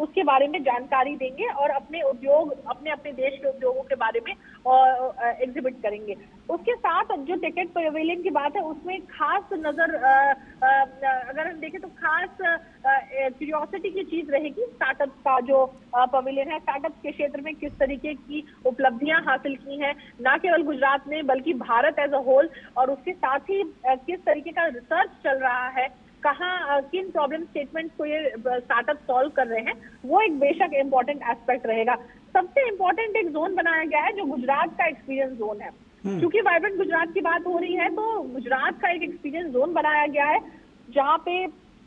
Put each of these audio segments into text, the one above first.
उसके बारे में जानकारी देंगे और अपने उद्योग, अपने अपने देश के उद्योगों के बारे में एग्जिबिट करेंगे। उसके साथ जो टेकेड पवेलियन की बात है उसमें खास नजर अगर हम देखें तो खास क्यूरियोसिटी की चीज रहेगी स्टार्टअप का जो पवेलियन है। स्टार्टअप के क्षेत्र में किस तरीके की उपलब्धियां हासिल की हैं, न केवल गुजरात ने बल्कि भारत एज अ होल, और उसके साथ ही किस तरीके का रिसर्च चल रहा है, कहाँ किन प्रॉब्लम स्टेटमेंट्स को ये स्टार्टअप सॉल्व कर रहे हैं, वो एक बेशक इंपॉर्टेंट एस्पेक्ट रहेगा। सबसे इंपॉर्टेंट एक जोन बनाया गया है जो गुजरात का एक्सपीरियंस जोन है। क्योंकि वाइब्रेंट गुजरात की बात हो रही है तो गुजरात का एक एक्सपीरियंस जोन बनाया गया है जहाँ पे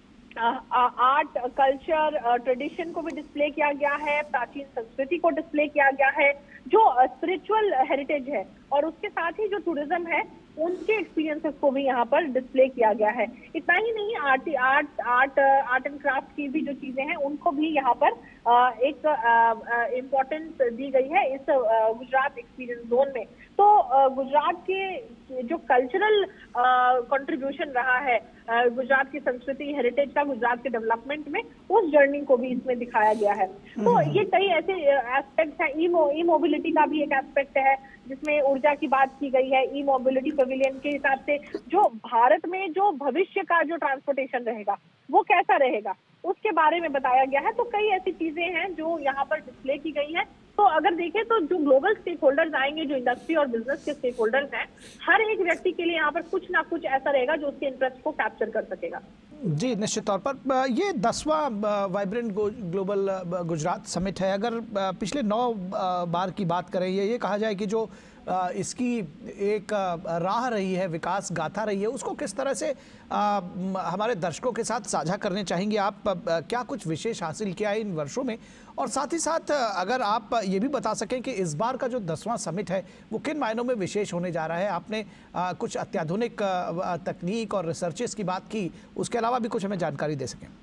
आर्ट, कल्चर, ट्रेडिशन को भी डिस्प्ले किया गया है, प्राचीन संस्कृति को डिस्प्ले किया गया है, जो स्पिरिचुअल हेरिटेज है और उसके साथ ही जो टूरिज्म है उनके एक्सपीरियंसेस को भी यहाँ पर डिस्प्ले किया गया है। इतना ही नहीं, आर्ट एंड क्राफ्ट की भी जो चीजें हैं उनको भी यहाँ पर एक इम्पोर्टेंस दी गई है इस गुजरात एक्सपीरियंस जोन में। तो गुजरात के जो कल्चरल कंट्रीब्यूशन रहा है, गुजरात की संस्कृति हेरिटेज का गुजरात के डेवलपमेंट में, उस जर्नी को भी इसमें दिखाया गया है। तो ये कई ऐसे एस्पेक्ट्स हैं। ई मोबिलिटी का भी एक एस्पेक्ट है जिसमें ऊर्जा की बात की गई है। ई मोबिलिटी पवेलियन के हिसाब से जो भारत में जो भविष्य का जो ट्रांसपोर्टेशन रहेगा वो कैसा रहेगा उसके बारे में बताया गया है। तो कई ऐसी चीजें हैं जो यहाँ पर डिस्प्ले की गई है। तो अगर देखें तो जो ग्लोबल स्टेक होल्डर्स आएंगे, जो इंडस्ट्री और बिजनेस के स्टेक होल्डर्स हैं, हर एक व्यक्ति के लिए यहाँ पर कुछ ना कुछ ऐसा रहेगा जो उसके इंटरेस्ट को कैप्चर कर सकेगा। जी, निश्चित तौर पर ये 10वां वाइब्रेंट ग्लोबल गुजरात समिट है। अगर पिछले 9 बार की बात करें, ये कहा जाए कि जो इसकी एक राह रही है, विकास गाथा रही है, उसको किस तरह से हमारे दर्शकों के साथ साझा करने चाहेंगे आप? क्या कुछ विशेष हासिल किया है इन वर्षों में? और साथ ही साथ अगर आप ये भी बता सकें कि इस बार का जो 10वां समिट है वो किन मायनों में विशेष होने जा रहा है? आपने कुछ अत्याधुनिक तकनीक और रिसर्चेस की बात की, उसके अलावा भी कुछ हमें जानकारी दे सकें।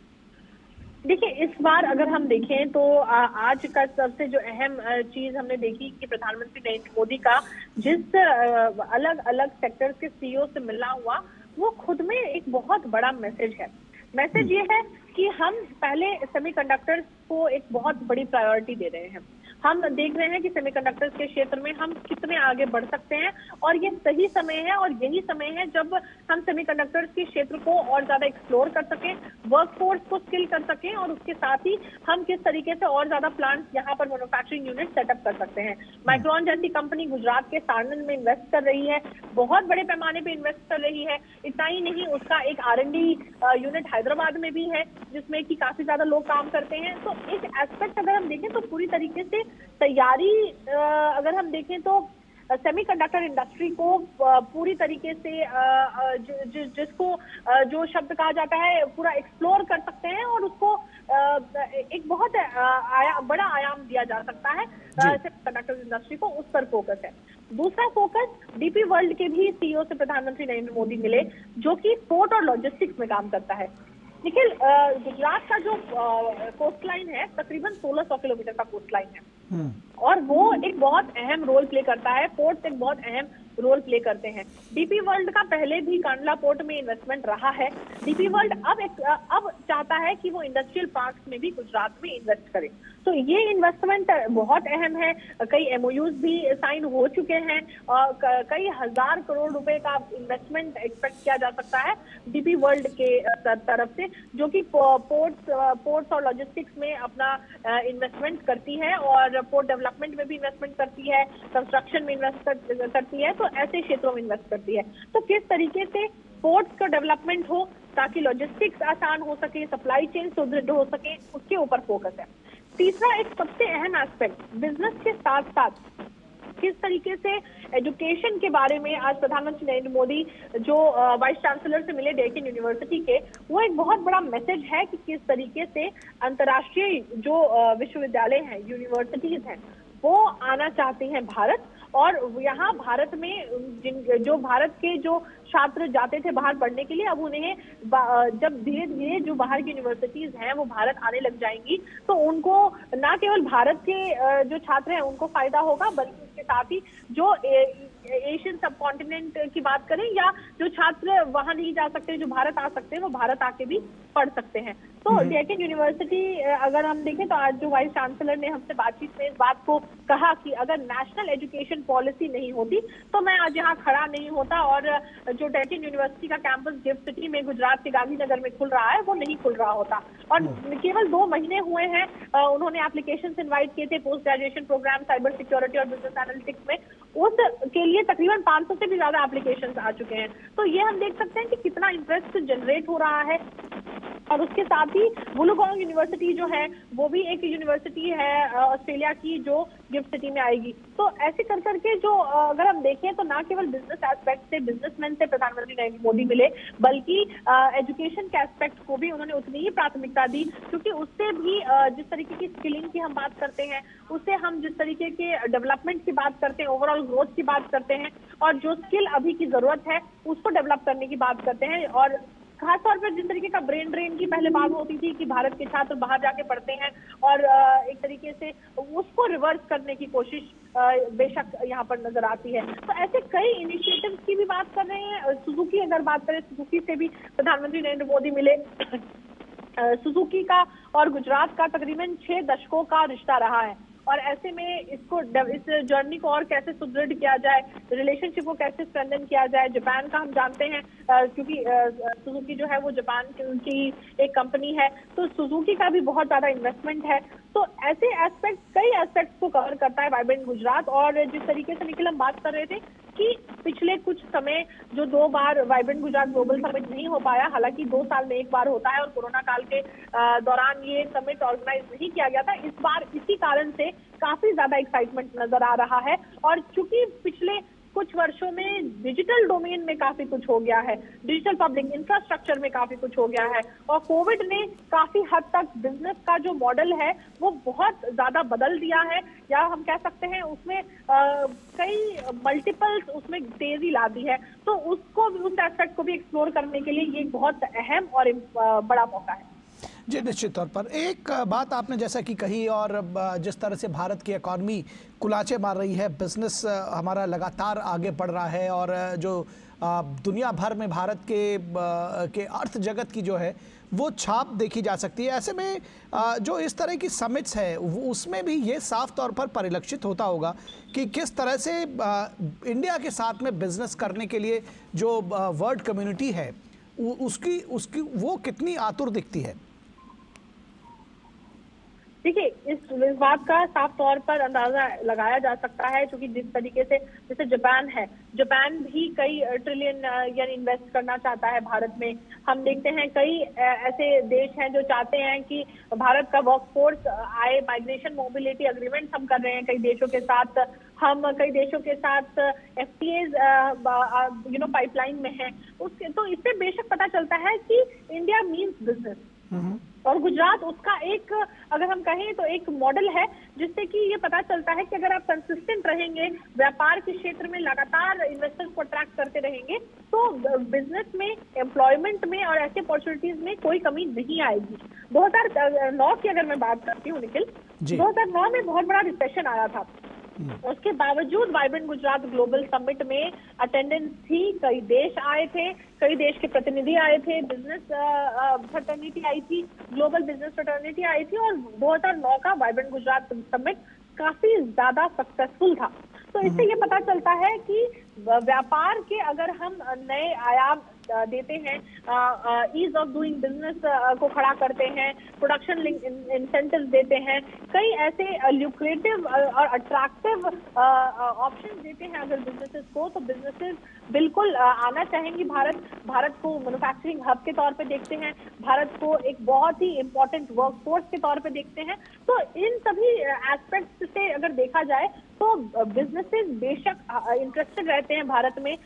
देखिए, इस बार अगर हम देखें तो आज का सबसे जो अहम चीज हमने देखी कि प्रधानमंत्री नरेंद्र मोदी का जिस अलग अलग सेक्टर्स के सीईओ से मिलना हुआ, वो खुद में एक बहुत बड़ा मैसेज है। मैसेज ये है कि हम पहले सेमीकंडक्टर्स को एक बहुत बड़ी प्रायोरिटी दे रहे हैं। हम देख रहे हैं कि सेमीकंडक्टर्स के क्षेत्र में हम कितने आगे बढ़ सकते हैं और ये सही समय है, और यही समय है जब हम सेमीकंडक्टर्स के क्षेत्र को और ज्यादा एक्सप्लोर कर सकें, वर्कफोर्स को स्किल कर सकें, और उसके साथ ही हम किस तरीके से और ज्यादा प्लांट्स यहाँ पर मैन्युफैक्चरिंग यूनिट सेटअप कर सकते हैं। माइक्रोन जैसी कंपनी गुजरात के सारणंद में इन्वेस्ट कर रही है, बहुत बड़े पैमाने पर इन्वेस्ट कर रही है। इतना ही नहीं, उसका एक R&D यूनिट हैदराबाद में भी है जिसमें कि काफी ज्यादा लोग काम करते हैं। तो एक एस्पेक्ट अगर हम देखें तो पूरी तरीके से तैयारी, अगर हम देखें तो सेमीकंडक्टर इंडस्ट्री को पूरी तरीके से जिसको जो शब्द कहा जाता है पूरा एक्सप्लोर कर सकते हैं और उसको एक बहुत बड़ा आयाम दिया जा सकता है। सेमीकंडक्टर इंडस्ट्री को उस पर फोकस है। दूसरा फोकस डीपी वर्ल्ड के भी सीईओ से प्रधानमंत्री नरेंद्र मोदी मिले, जो कि पोर्ट और लॉजिस्टिक्स में काम करता है। निखिल, गुजरात का जो कोस्ट लाइन है तकरीबन 1600 किलोमीटर का कोस्ट लाइन है और वो एक बहुत अहम रोल प्ले करता है। पोर्ट एक बहुत अहम रोल प्ले करते हैं। डीपी वर्ल्ड का पहले भी कांडला पोर्ट में इन्वेस्टमेंट रहा है। डीपी वर्ल्ड अब चाहता है कि वो इंडस्ट्रियल पार्क्स में भी गुजरात में इन्वेस्ट करे। तो ये इन्वेस्टमेंट बहुत अहम है। कई एमओयूज भी साइन हो चुके हैं और कई हजार करोड़ रुपए का इन्वेस्टमेंट एक्सपेक्ट किया जा सकता है डीपी वर्ल्ड के तरफ से, जो कि पोर्ट्स और लॉजिस्टिक्स में अपना इन्वेस्टमेंट करती है और पोर्ट डेवलपमेंट में भी इन्वेस्टमेंट करती है, कंस्ट्रक्शन में इन्वेस्ट करती है, तो ऐसे क्षेत्रों में इन्वेस्ट करती है। तो किस तरीके से पोर्ट्स का डेवलपमेंट हो ताकि लॉजिस्टिक्स आसान हो सके, सप्लाई चेन सुदृढ़ हो सके, उसके ऊपर फोकस है। तीसरा एक सबसे अहम एस्पेक्ट, बिजनेस के साथ साथ किस तरीके से एजुकेशन के बारे में आज प्रधानमंत्री नरेंद्र मोदी जो वाइस चांसलर से मिले डेक्कन यूनिवर्सिटी के, वो एक बहुत बड़ा मैसेज है कि किस तरीके से अंतर्राष्ट्रीय जो विश्वविद्यालय हैं, यूनिवर्सिटीज हैं, वो आना चाहती हैं भारत। और यहाँ भारत में जो भारत के जो छात्र जाते थे बाहर पढ़ने के लिए, अब उन्हें जब धीरे धीरे जो बाहर की यूनिवर्सिटीज हैं वो भारत आने लग जाएंगी, तो उनको न केवल भारत के जो छात्र हैं उनको फायदा होगा, बल्कि उसके साथ ही जो एशियन सब कॉन्टिनेंट की बात करें या जो छात्र वहां नहीं जा सकते, जो भारत आ सकते हैं, वो भारत आके भी पढ़ सकते हैं। तो डेक्कन यूनिवर्सिटी अगर हम देखें तो आज जो वाइस चांसलर ने हमसे बातचीत में इस बात को कहा कि अगर नेशनल एजुकेशन पॉलिसी नहीं होती तो मैं आज यहाँ खड़ा नहीं होता, और जो डेक्कन यूनिवर्सिटी का कैंपस गिफ्ट सिटी में गुजरात के गांधीनगर में खुल रहा है वो नहीं खुल रहा होता। और केवल 2 महीने हुए हैं, उन्होंने एप्लीकेशन इनवाइट किए थे post graduation programme cyber security और बिजनेस एनालिटिक्स में, उस के लिए तकरीबन 500 से भी ज्यादा एप्लीकेशंस आ चुके हैं। तो ये हम देख सकते हैं कि कितना इंटरेस्ट जनरेट हो रहा है। और उसके साथ ही वुलुगोंग यूनिवर्सिटी जो है वो भी एक यूनिवर्सिटी है ऑस्ट्रेलिया की जो गिफ्ट सिटी में आएगी। तो ऐसे कर करके जो अगर हम देखें तो ना केवल बिजनेस एस्पेक्ट से, बिजनेसमैन से प्रधानमंत्री नरेंद्र मोदी मिले, बल्कि एजुकेशन के एस्पेक्ट को भी उन्होंने उतनी ही प्राथमिकता दी, क्योंकि उससे भी जिस तरीके की स्किलिंग की हम बात करते हैं, उससे हम जिस तरीके के डेवलपमेंट की बात करते हैं, ओवरऑल ग्रोथ की बात करते हैं, और जो स्किल अभी की जरूरत है उसको डेवलप करने की बात करते हैं। और खासतौर पर जिस तरीके का ब्रेन ड्रेन की पहले बात होती थी कि भारत के छात्र बाहर जाके पढ़ते हैं, और एक तरीके से उसको रिवर्स करने की कोशिश बेशक यहाँ पर नजर आती है। तो ऐसे कई इनिशिएटिव्स की भी बात कर रहे हैं। सुजुकी अगर बात करें, सुजुकी से भी प्रधानमंत्री नरेंद्र मोदी मिले। सुजुकी का और गुजरात का तकरीबन 6 दशकों का रिश्ता रहा है, और ऐसे में इस जर्नी को और कैसे सुदृढ़ किया जाए, रिलेशनशिप को कैसे स्ट्रेंथन किया जाए। जापान का हम जानते हैं, क्योंकि सुजुकी जो है वो जापान की एक कंपनी है, तो सुजुकी का भी बहुत ज्यादा इन्वेस्टमेंट है। तो ऐसे एस्पेक्ट, कई एस्पेक्ट्स को कवर करता है वाइब्रेंट गुजरात। और जिस तरीके से निखिल हम बात कर रहे थे कि पिछले कुछ समय जो 2 बार वाइब्रेंट गुजरात ग्लोबल समिट नहीं हो पाया, हालांकि 2 साल में 1 बार होता है, और कोरोना काल के दौरान ये समिट ऑर्गेनाइज नहीं किया गया था। इस बार इसी कारण से काफी ज्यादा एक्साइटमेंट नजर आ रहा है। और चूंकि पिछले कुछ वर्षों में डिजिटल डोमेन में काफी कुछ हो गया है, डिजिटल पब्लिक इंफ्रास्ट्रक्चर में काफी कुछ हो गया है, और कोविड ने काफी हद तक बिजनेस का जो मॉडल है वो बहुत ज्यादा बदल दिया है, या हम कह सकते हैं उसमें कई मल्टीपल्स उसमें तेजी ला दी है। तो उसको, उस एस्पेक्ट को भी एक्सप्लोर करने के लिए ये बहुत अहम और बड़ा मौका है। जी, निश्चित तौर पर एक बात आपने जैसा कि कही, और जिस तरह से भारत की इकॉनमी कुलाचे मार रही है, बिजनेस हमारा लगातार आगे बढ़ रहा है, और जो दुनिया भर में भारत के अर्थ जगत की जो है वो छाप देखी जा सकती है। ऐसे में जो इस तरह की समिट्स है उसमें भी ये साफ तौर पर परिलक्षित होता होगा कि किस तरह से इंडिया के साथ में बिजनेस करने के लिए जो वर्ल्ड कम्युनिटी है उसकी वो कितनी आतुर दिखती है। देखिए, इस बात का साफ तौर पर अंदाजा लगाया जा सकता है, क्योंकि जिस तरीके से जैसे जापान है, जापान भी कई ट्रिलियन येन इन्वेस्ट करना चाहता है भारत में। हम देखते हैं कई ऐसे देश हैं जो चाहते हैं कि भारत का वर्कफोर्स आए। माइग्रेशन मोबिलिटी एग्रीमेंट हम कर रहे हैं कई देशों के साथ, हम कई देशों के साथ FTAs पाइपलाइन में है। उसके तो इससे बेशक पता चलता है कि इंडिया मीन्स बिजनेस, और गुजरात उसका एक, अगर हम कहें तो एक मॉडल है, जिससे कि ये पता चलता है कि अगर आप कंसिस्टेंट रहेंगे, व्यापार के क्षेत्र में लगातार इन्वेस्टर्स को अट्रैक्ट करते रहेंगे, तो बिजनेस में, एम्प्लॉयमेंट में और ऐसे अपॉर्चुनिटीज में कोई कमी नहीं आएगी। 2009 की अगर मैं बात करती हूँ निखिल, 2009 में बहुत बड़ा रिसेशन आया था, उसके बावजूद वाइब्रेंट गुजरात ग्लोबल समिट में अटेंडेंस थी। कई देश आए थे, कई देश के प्रतिनिधि आए थे, बिजनेस फ्रेटर्निटी आई थी, ग्लोबल बिजनेस फ्रेटर्निटी आई थी, और 2009 का वाइब्रेंट गुजरात समिट काफी ज्यादा सक्सेसफुल था। तो इससे ये पता चलता है कि व्यापार के अगर हम नए आयाम देते हैं, ईज ऑफ डूइंग बिजनेस को खड़ा करते हैं, प्रोडक्शन लिंक इंसेंटिव देते हैं, कई ऐसे ल्यूक्रेटिव और अट्रैक्टिव ऑप्शन देते हैं अगर बिजनेसेस को, तो बिजनेसेस बिल्कुल आना चाहेंगी। भारत को मैन्युफैक्चरिंग हब के तौर पे देखते हैं, भारत को एक बहुत ही इंपॉर्टेंट वर्कफोर्स के तौर पे देखते हैं। तो इन सभी एस्पेक्ट्स से अगर देखा जाए तो बिजनेसेस बेशक इंटरेस्टेड रहते हैं भारत में,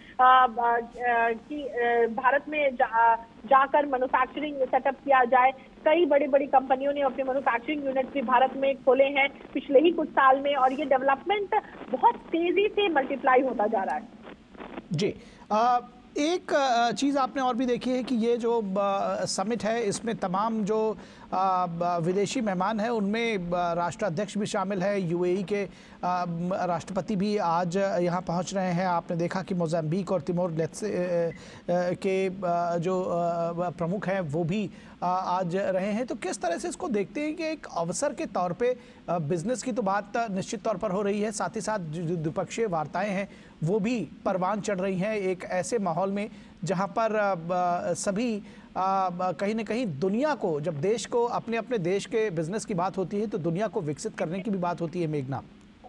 कि भारत में जाकर मैन्युफैक्चरिंग सेटअप किया जाए। कई बड़ी बड़ी कंपनियों ने अपने मैन्युफैक्चरिंग यूनिट्स भी भारत में खोले हैं पिछले ही कुछ साल में, और ये डेवलपमेंट बहुत तेजी से मल्टीप्लाई होता जा रहा है। जी, एक चीज़ आपने और भी देखी है कि ये जो समिट है इसमें तमाम जो विदेशी मेहमान हैं उनमें राष्ट्राध्यक्ष भी शामिल है, यूएई के राष्ट्रपति भी आज यहाँ पहुँच रहे हैं। आपने देखा कि मोज़ाम्बिक और तिमोर लेस्ते के जो प्रमुख हैं वो भी आज रहे हैं। तो किस तरह से इसको देखते हैं कि एक अवसर के तौर पे बिजनेस की तो बात निश्चित तौर पर हो रही है, साथ ही साथ जो द्विपक्षीय वार्ताएं हैं वो भी परवान चढ़ रही हैं एक ऐसे माहौल में जहां पर सभी कहीं ना कहीं दुनिया को, जब देश को अपने अपने देश के बिजनेस की बात होती है तो दुनिया को विकसित करने की भी बात होती है। मेघना,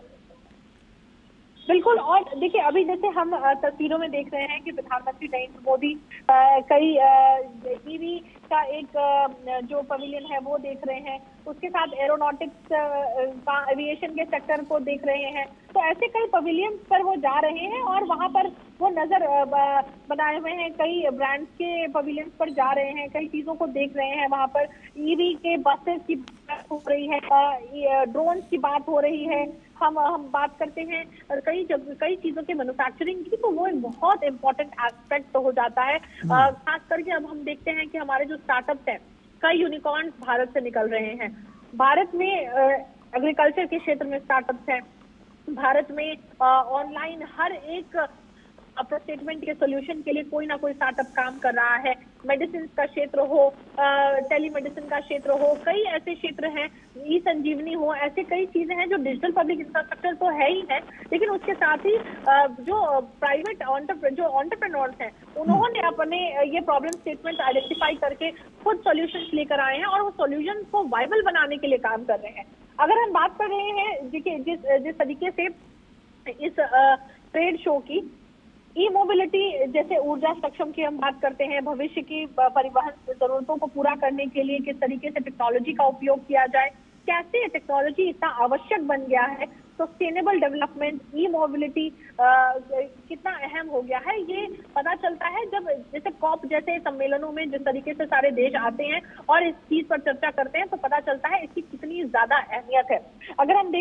बिल्कुल। और देखिए, अभी जैसे हम तस्वीरों में देख रहे हैं कि प्रधानमंत्री नरेंद्र मोदी कई ईवी का एक जो पवेलियन है वो देख रहे हैं, उसके साथ एरोनॉटिक्स का एविएशन के सेक्टर को देख रहे हैं। तो ऐसे कई पवेलियन पर वो जा रहे हैं और वहां पर वो नजर बनाए हुए हैं, कई ब्रांड्स के पवेलियन पर जा रहे हैं, कई चीजों को देख रहे हैं। वहां पर ईवी के बसेस की बात हो रही है, ड्रोन की बात हो रही है, हम बात करते हैं कई चीजों के मैन्युफैक्चरिंग की, तो वो एक बहुत इंपॉर्टेंट एस्पेक्ट हो जाता है। खास करके अब हम देखते हैं कि हमारे जो स्टार्टअप्स हैं, कई यूनिकॉर्न्स भारत से निकल रहे हैं। भारत में एग्रीकल्चर के क्षेत्र में स्टार्टअप्स हैं, भारत में ऑनलाइन हर एक स्टेटमेंट के सोल्यूशन के लिए कोई ना कोई स्टार्टअप काम कर रहा है। मेडिसिन का क्षेत्र हो, टेलीमेडिसिन का क्षेत्र हो, कई ऐसे क्षेत्र हैं, ई संजीवनी हो, ऐसे कई चीजें हैं जो डिजिटल पब्लिक इंफ्रास्ट्रक्चर तो है ही है, लेकिन उसके साथ ही जो प्राइवेट जो एंटरप्रेन्योर्स हैं उन्होंने अपने ये प्रॉब्लम स्टेटमेंट आइडेंटिफाई करके खुद सॉल्यूशंस लेकर आए हैं और वो सॉल्यूशन को वायबल बनाने के लिए काम कर रहे हैं। अगर हम बात कर रहे हैं जिस तरीके से इस ट्रेड शो की ई मोबिलिटी, जैसे ऊर्जा सक्षम की हम बात करते हैं, भविष्य की परिवहन जरूरतों को पूरा करने के लिए किस तरीके से टेक्नोलॉजी का उपयोग किया जाए, कैसे टेक्नोलॉजी इतना आवश्यक बन गया है, सस्टेनेबल डेवलपमेंट, ई मोबिलिटी कितना अहम हो गया है, ये पता चलता है जब जैसे कॉप जैसे सम्मेलनों में जिस तरीके से सारे देश आते हैं और इस चीज पर चर्चा करते हैं, तो पता चलता है इसकी कितनी ज्यादा अहमियत है। अगर हम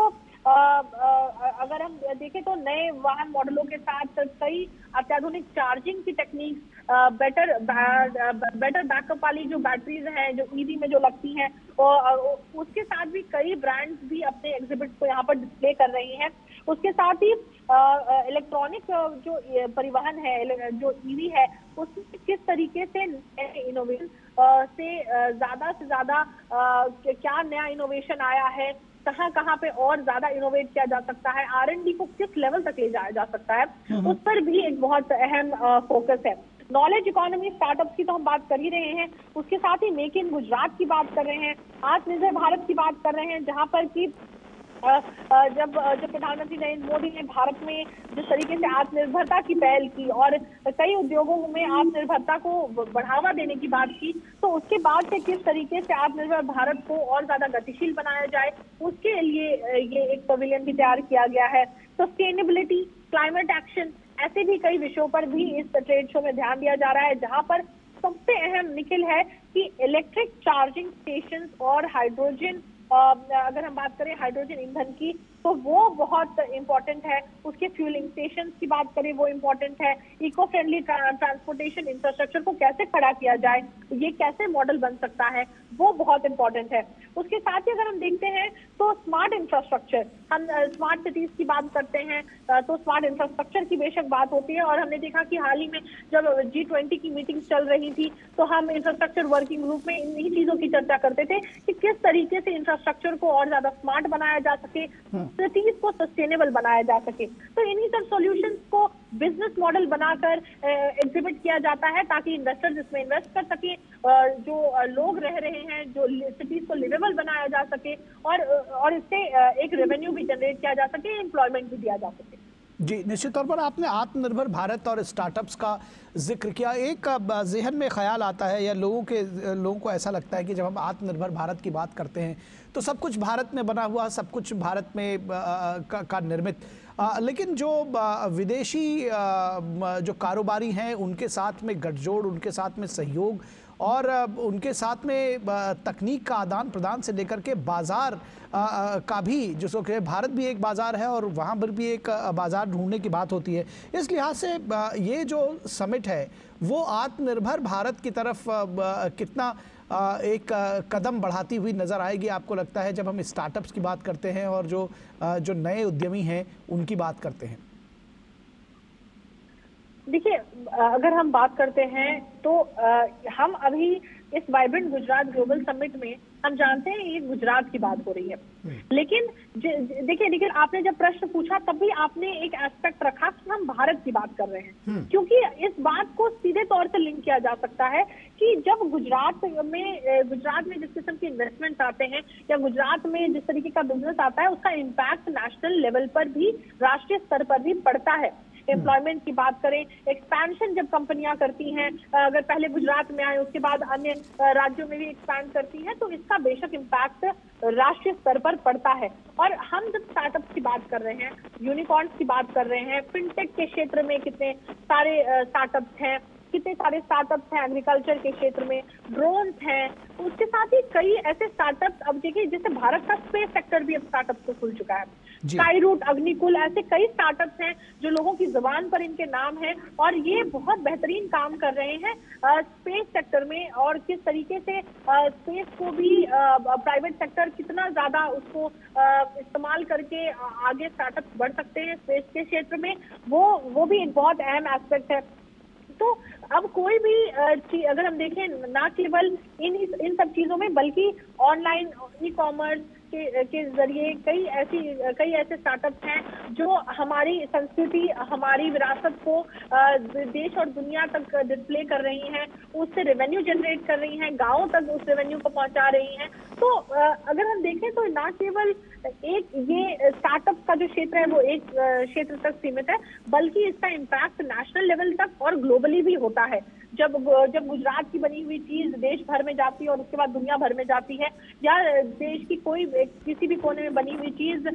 देखें तो नए वाहन मॉडलों के साथ कई अत्याधुनिक चार्जिंग की टेक्निक, बेटर बैकअप वाली जो बैटरीज हैं जो ईवी में जो लगती हैं, और उसके साथ भी कई ब्रांड्स भी अपने एग्जिबिट को यहाँ पर डिस्प्ले कर रही हैं। उसके साथ ही इलेक्ट्रॉनिक जो परिवहन है, जो ईवी है, उसमें किस तरीके से इनोवेशन से ज्यादा क्या नया इनोवेशन आया है, कहाँ पे और ज्यादा इनोवेट किया जा सकता है, R&D को किस लेवल तक ले जाया जा सकता है, उस पर भी एक बहुत अहम फोकस है। नॉलेज इकोनॉमी स्टार्टअप्स की तो हम बात कर ही रहे हैं, उसके साथ ही मेक इन गुजरात की बात कर रहे हैं, आत्मनिर्भर भारत की बात कर रहे हैं, जहां पर कि जब प्रधानमंत्री नरेंद्र मोदी ने भारत में जिस तरीके से आत्मनिर्भरता की पहल की और कई उद्योगों में आत्मनिर्भरता को बढ़ावा देने की बात की, तो उसके बाद से किस तरीके से आत्मनिर्भर भारत को और ज्यादा गतिशील बनाया जाए, उसके लिए ये एक पवेलियन भी तैयार किया गया है। सस्टेनेबिलिटी, क्लाइमेट एक्शन, ऐसे भी कई विषयों पर भी इस ट्रेड शो में ध्यान दिया जा रहा है, जहां पर सबसे अहम निखिल है कि इलेक्ट्रिक चार्जिंग स्टेशन और हाइड्रोजन, अगर हम बात करें हाइड्रोजन ईंधन की, तो वो बहुत इंपॉर्टेंट है। उसके फ्यूलिंग स्टेशन की बात करें, वो इंपॉर्टेंट है। इको फ्रेंडली ट्रांसपोर्टेशन इंफ्रास्ट्रक्चर को कैसे खड़ा किया जाए, ये कैसे मॉडल बन सकता है, वो बहुत इंपॉर्टेंट है। उसके साथ ही अगर हम देखते हैं तो स्मार्ट इंफ्रास्ट्रक्चर, हम स्मार्ट सिटीज की बात करते हैं तो स्मार्ट इंफ्रास्ट्रक्चर की बेशक बात होती है, और हमने देखा कि हाल ही में जब G20 की मीटिंग चल रही थी तो हम इंफ्रास्ट्रक्चर वर्किंग ग्रुप में इन्हीं चीजों की चर्चा करते थे कि किस तरीके से इंफ्रास्ट्रक्चर को और ज्यादा स्मार्ट बनाया जा सके, सिटीज को सस्टेनेबल बनाया जा सके। तो इन्हीं सब सॉल्यूशंस को बिजनेस मॉडल बनाकर एग्जिबिट किया जाता है ताकि इन्वेस्टर्स इसमें इन्वेस्ट कर सके, जो लोग रह रहे हैं, जो सिटीज को लिवेबल बनाया जा सके और इससे एक रेवेन्यू भी जनरेट किया जा सके, एम्प्लॉयमेंट भी दिया जा सके। जी, निश्चित तौर पर आपने आत्मनिर्भर भारत और स्टार्टअप्स का जिक्र किया। एक जहन में ख्याल आता है या लोगों को ऐसा लगता है कि जब हम आत्मनिर्भर भारत की बात करते हैं तो सब कुछ भारत में बना हुआ, सब कुछ भारत में का निर्मित, लेकिन जो विदेशी जो कारोबारी हैं उनके साथ में गठजोड़, उनके साथ में सहयोग और उनके साथ में तकनीक का आदान प्रदान से लेकर के बाज़ार का भी, जिसको कि भारत भी एक बाज़ार है और वहाँ पर भी एक बाज़ार ढूंढने की बात होती है। इस लिहाज से ये जो समिट है वो आत्मनिर्भर भारत की तरफ कितना एक कदम बढ़ाती हुई नज़र आएगी, आपको लगता है, जब हम स्टार्टअप्स की बात करते हैं और जो नए उद्यमी हैं उनकी बात करते हैं? देखिए, अगर हम बात करते हैं तो हम अभी इस वाइब्रेंट गुजरात ग्लोबल समिट में हम जानते हैं ये गुजरात की बात हो रही है, लेकिन देखिए आपने जब प्रश्न पूछा तब भी आपने एक एस्पेक्ट रखा कि हम भारत की बात कर रहे हैं, क्योंकि इस बात को सीधे तौर से लिंक किया जा सकता है कि जब गुजरात में जिस किस्म के इन्वेस्टमेंट आते हैं या गुजरात में जिस तरीके का बिजनेस आता है, उसका इम्पैक्ट नेशनल लेवल पर भी, राष्ट्रीय स्तर पर भी पड़ता है। एम्प्लॉयमेंट की बात करें, एक्सपेंशन जब कंपनियां करती हैं, अगर पहले गुजरात में आए उसके बाद अन्य राज्यों में भी एक्सपैंड करती हैं, तो इसका बेशक इम्पैक्ट राष्ट्रीय स्तर पर पड़ता है। और हम जब स्टार्टअप्स की बात कर रहे हैं, यूनिकॉर्न्स की बात कर रहे हैं, फिनटेक के क्षेत्र में कितने सारे स्टार्टअप्स हैं, कितने सारे स्टार्टअप्स हैं एग्रीकल्चर के क्षेत्र में, ड्रोन्स हैं, उसके साथ ही कई ऐसे स्टार्टअप्स, अब देखिए जैसे भारत का स्पेस सेक्टर भी अब स्टार्टअप को खुल चुका है, स्काईरूट, अग्निकुल, ऐसे कई स्टार्टअप्स हैं जो लोगों की जुबान पर इनके नाम है और ये बहुत बेहतरीन काम कर रहे हैं स्पेस सेक्टर में। और किस तरीके से स्पेस को भी प्राइवेट सेक्टर कितना ज्यादा उसको इस्तेमाल करके आगे स्टार्टअप बढ़ सकते हैं स्पेस के क्षेत्र में, वो भी एक बहुत अहम एस्पेक्ट है। तो अब कोई भी चीज अगर हम देखें, ना केवल इन सब चीजों में, बल्कि ऑनलाइन ई कॉमर्स के जरिए कई ऐसे स्टार्टअप्स हैं जो हमारी संस्कृति, हमारी विरासत को देश और दुनिया तक डिस्प्ले कर रही हैं, उससे रेवेन्यू जनरेट कर रही हैं, गांवों तक उस रेवेन्यू को पहुंचा रही हैं। तो अगर हम देखें तो ना केवल एक ये स्टार्टअप का जो क्षेत्र है वो एक क्षेत्र तक सीमित है, बल्कि इसका इम्पैक्ट नेशनल लेवल तक और ग्लोबली भी होता है। जब गुजरात की बनी हुई चीज देश भर में जाती है और उसके बाद दुनिया भर में जाती है, या देश की किसी भी कोने में बनी हुई चीज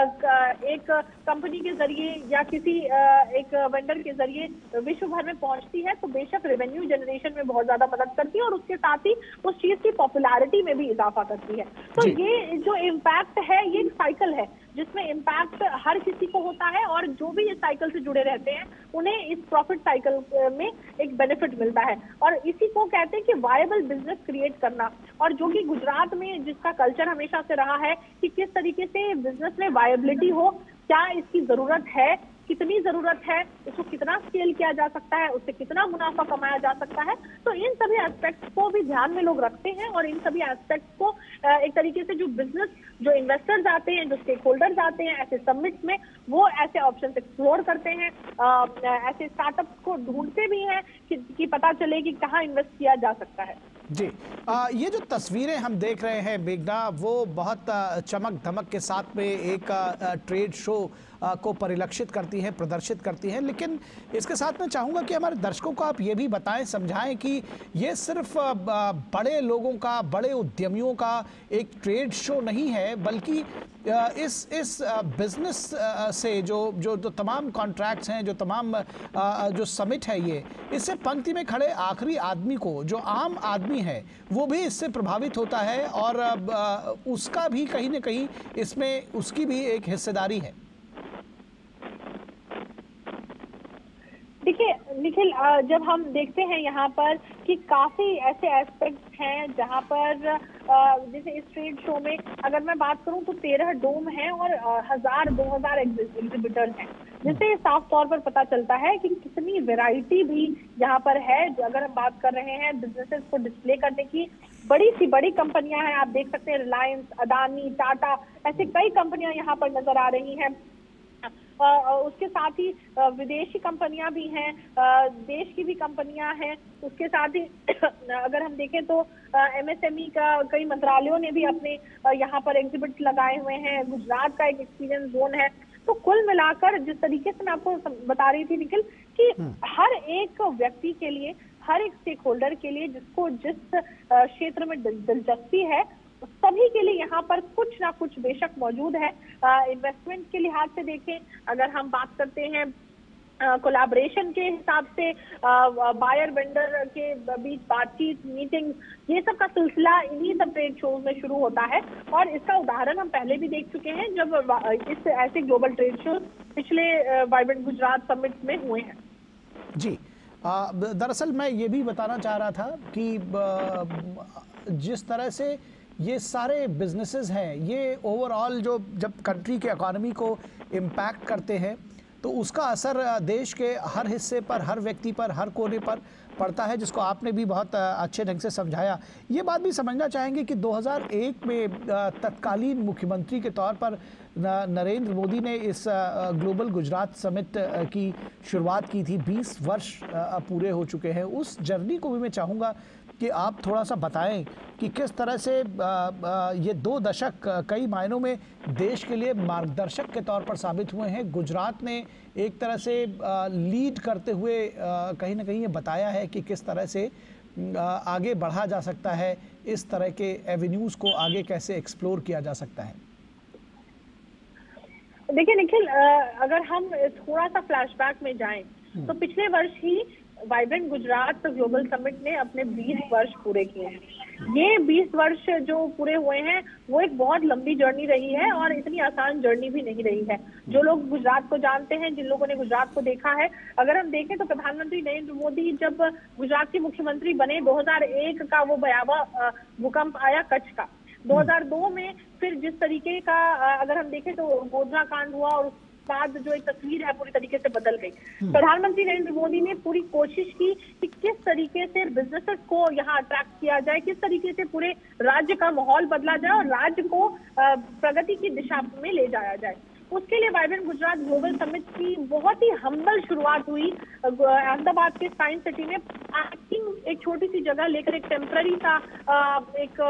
एक कंपनी के जरिए या किसी एक वेंडर के जरिए विश्व भर में पहुंचती है, तो बेशक रेवेन्यू जनरेशन में बहुत ज्यादा मदद करती है और उसके साथ ही उस चीज की पॉपुलैरिटी में भी इजाफा करती है। तो ये जो इम्पैक्ट है, ये एक साइकिल है जिसमें इम्पैक्ट हर किसी को होता है और जो भी इस साइकिल से जुड़े रहते हैं उन्हें इस प्रॉफिट साइकिल में एक बेनिफिट मिलता है। और इसी को कहते हैं कि वायबल बिजनेस क्रिएट करना, और जो कि गुजरात में जिसका कल्चर हमेशा से रहा है कि किस तरीके से बिजनेस में वायबिलिटी हो, क्या इसकी जरूरत है, कितनी जरूरत है, उसको कितना स्केल किया जा सकता है, उससे कितना मुनाफा कमाया जा सकता है। तो इन सभी एस्पेक्ट्स को भी ध्यान में लोग रखते हैं और इन सभी एस्पेक्ट्स को एक तरीके से जो बिजनेस, जो इन्वेस्टर्स आते हैं, जो स्टेक होल्डर्स आते हैं ऐसे समिट्स में, वो ऐसे ऑप्शन एक्सप्लोर करते हैं, ऐसे स्टार्टअप्स को ढूंढते भी हैं कि पता चले कि कहाँ इन्वेस्ट किया जा सकता है। जी, ये जो तस्वीरें हम देख रहे हैं मेघना, वो बहुत चमक धमक के साथ में एक ट्रेड शो को परिलक्षित करती हैं, प्रदर्शित करती हैं, लेकिन इसके साथ मैं चाहूँगा कि हमारे दर्शकों को आप ये भी बताएं, समझाएं कि ये सिर्फ बड़े लोगों का, बड़े उद्यमियों का एक ट्रेड शो नहीं है, बल्कि इस बिजनेस से जो तमाम कॉन्ट्रैक्ट्स हैं, जो तमाम जो समिट है, ये इससे पंक्ति में खड़े आखिरी आदमी को, जो आम आदमी है, वो भी इससे प्रभावित होता है और उसका भी कहीं ना कहीं इसमें उसकी भी एक हिस्सेदारी है। देखिए निखिल, जब हम देखते हैं यहाँ पर कि काफी ऐसे एस्पेक्ट्स हैं जहाँ पर जैसे इस ट्रेड शो में अगर मैं बात करूँ तो 13 डोम हैं और 1000-2000 एग्जिबिटर्स हैं, जिससे साफ तौर पर पता चलता है कि कितनी वैरायटी भी यहाँ पर है। जो अगर हम बात कर रहे हैं बिजनेसेस को डिस्प्ले करने की, बड़ी सी बड़ी कंपनियां हैं, आप देख सकते हैं रिलायंस, अदानी, टाटा, ऐसे कई कंपनियां यहाँ पर नजर आ रही हैं। उसके साथ ही विदेशी कंपनियां भी हैं, देश की भी कंपनियां हैं। उसके साथ ही अगर हम देखें तो एमएसएमई का कई मंत्रालयों ने भी अपने यहाँ पर एग्जिबिट लगाए हुए हैं। गुजरात का एक एक्सपीरियंस जोन है। तो कुल मिलाकर जिस तरीके से मैं आपको बता रही थी निखिल कि हर एक व्यक्ति के लिए, हर एक स्टेक होल्डर के लिए जिसको जिस क्षेत्र में दिलचस्पी है, सभी के लिए यहाँ पर कुछ ना कुछ बेशक मौजूद है। इन्वेस्टमेंट के लिहाज से देखें, अगर हम बात करते हैं कोलैबोरेशन के हिसाब से, बायर वेंडर के बीच बातचीत, मीटिंग, ये सब का सिलसिला इन्हीं सब ट्रेड शोज में शुरू होता है। और इसका उदाहरण हम पहले भी देख चुके हैं जब इस ऐसे ग्लोबल ट्रेड शो पिछले वाइब्रेंट गुजरात समिट में हुए हैं। जी, दरअसल मैं ये भी बताना चाह रहा था कि जिस तरह से ये सारे बिजनेसेस हैं, ये ओवरऑल जो जब कंट्री के इकॉनमी को इम्पैक्ट करते हैं तो उसका असर देश के हर हिस्से पर, हर व्यक्ति पर, हर कोने पर पड़ता है, जिसको आपने भी बहुत अच्छे ढंग से समझाया। ये बात भी समझना चाहेंगे कि 2001 में तत्कालीन मुख्यमंत्री के तौर पर नरेंद्र मोदी ने इस ग्लोबल गुजरात समिट की शुरुआत की थी। 20 वर्ष पूरे हो चुके हैं। उस जर्नी को भी मैं चाहूँगा कि आप थोड़ा सा बताएं कि किस तरह से ये 2 दशक कई मायनों में देश के लिए मार्गदर्शक के तौर पर साबित हुए हैं। गुजरात ने एक तरह से लीड करते हुए कहीं ना कहीं ये बताया है कि किस तरह से आगे बढ़ा जा सकता है, इस तरह के एवेन्यूज़ को आगे कैसे एक्सप्लोर किया जा सकता है। देखिए निखिल, अगर हम थोड़ा सा फ्लैशबैक में जाएं तो पिछले वर्ष ही वाइब्रेंट गुजरात ग्लोबल समिट ने अपने 20 वर्ष पूरे किए हैं। ये 20 वर्ष जो पूरे हुए हैं वो एक बहुत लंबी जर्नी रही है और इतनी आसान जर्नी भी नहीं रही है। जो लोग गुजरात को जानते हैं, जिन लोगों ने गुजरात को देखा है, अगर हम देखें तो प्रधानमंत्री नरेंद्र मोदी जब गुजरात के मुख्यमंत्री बने, 2001 का वो भयावह भूकंप आया कच्छ का, 2002 में फिर जिस तरीके का अगर हम देखें तो गोधरा कांड हुआ और बाद जो एक तस्वीर है पूरी तरीके से बदल गई। प्रधानमंत्री नरेंद्र मोदी ने पूरी कोशिश की कि किस तरीके से बिजनेसेस को यहाँ अट्रैक्ट किया जाए, किस तरीके से पूरे राज्य का माहौल बदला जाए और राज्य को प्रगति की दिशा में ले जाया जाए। उसके लिए वाइब्रेंट गुजरात ग्लोबल समिट की बहुत ही हम्बल शुरुआत हुई अहमदाबाद के साइंस सिटी में। एक छोटी सी जगह लेकर एक टेम्पररी सा एक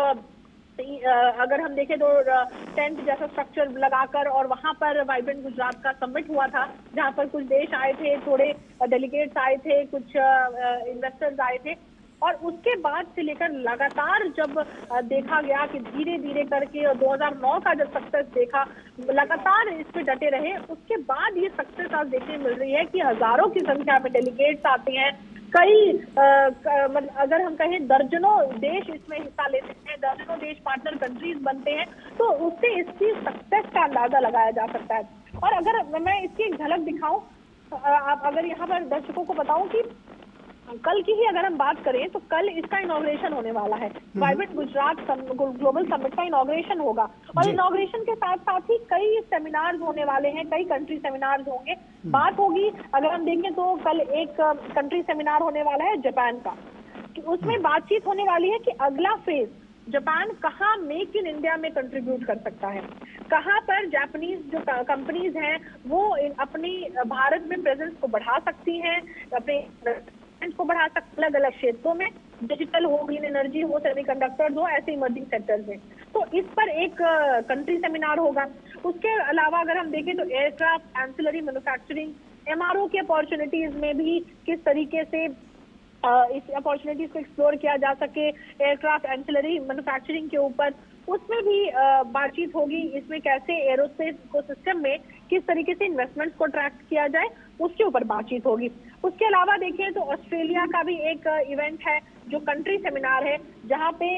अगर हम देखें तो टेंट जैसा स्ट्रक्चर लगाकर, और वहां पर वाइब्रेंट गुजरात का समिट हुआ था, जहां पर कुछ देश आए थे, थोड़े डेलीगेट्स आए थे, कुछ इन्वेस्टर्स आए थे। और उसके बाद से लेकर लगातार जब देखा गया कि धीरे धीरे करके 2009 का जब सक्सेस देखा, लगातार इस पे डटे रहे, उसके बाद ये सक्सेस आज देखने मिल रही है कि हजारों की संख्या में डेलीगेट्स आते हैं। कई मतलब अगर हम कहें दर्जनों देश इसमें हिस्सा लेते हैं, दर्जनों देश पार्टनर कंट्रीज बनते हैं, तो उससे इसकी सक्सेस का अंदाजा लगाया जा सकता है। और अगर मैं इसकी एक झलक दिखाऊं, अगर यहाँ पर दर्शकों को बताऊं कि कल की ही अगर हम बात करें तो कल इसका इनॉग्रेशन होने वाला है। वाइब्रेंट गुजरात ग्लोबल समिट का इनॉग्रेशन होगा और इनॉग्रेशन के साथ साथ ही कई सेमिनार्स होने वाले हैं, कई कंट्री सेमिनार्स होंगे। बात होगी, अगर हम देखें तो कल एक कंट्री सेमिनार होने वाला है जापान का, कि उसमें बातचीत होने वाली है कि अगला फेज जापान कहाँ मेक इन इंडिया में कंट्रीब्यूट कर सकता है, कहाँ पर जापानीज जो कंपनीज हैं वो अपनी भारत में प्रेजेंस को बढ़ा सकती हैं, अपने को बढ़ा सकते अलग अलग क्षेत्रों में, डिजिटल हो, ग्रीन एनर्जी हो, सेमीकंडक्टर्स हो, ऐसे इमर्जिंग सेक्टर्स में। तो इस पर एक कंट्री सेमिनार होगा। उसके अलावा अगर हम देखें तो एयरक्राफ्ट, एंसिलरी मैन्युफैक्चरिंग, एमआरओ की अपॉर्चुनिटीज में भी किस तरीके से इस अपॉर्चुनिटीज को एक्सप्लोर किया जा सके, एयरक्राफ्ट एंसिलरी मैन्युफैक्चरिंग के ऊपर, उसमें भी बातचीत होगी। इसमें कैसे एरोस्पेस इकोसिस्टम में किस तरीके से इन्वेस्टमेंट्स को अट्रैक्ट किया जाए, उसके ऊपर बातचीत होगी। उसके अलावा देखें तो ऑस्ट्रेलिया का भी एक इवेंट है जो कंट्री सेमिनार है, जहां पे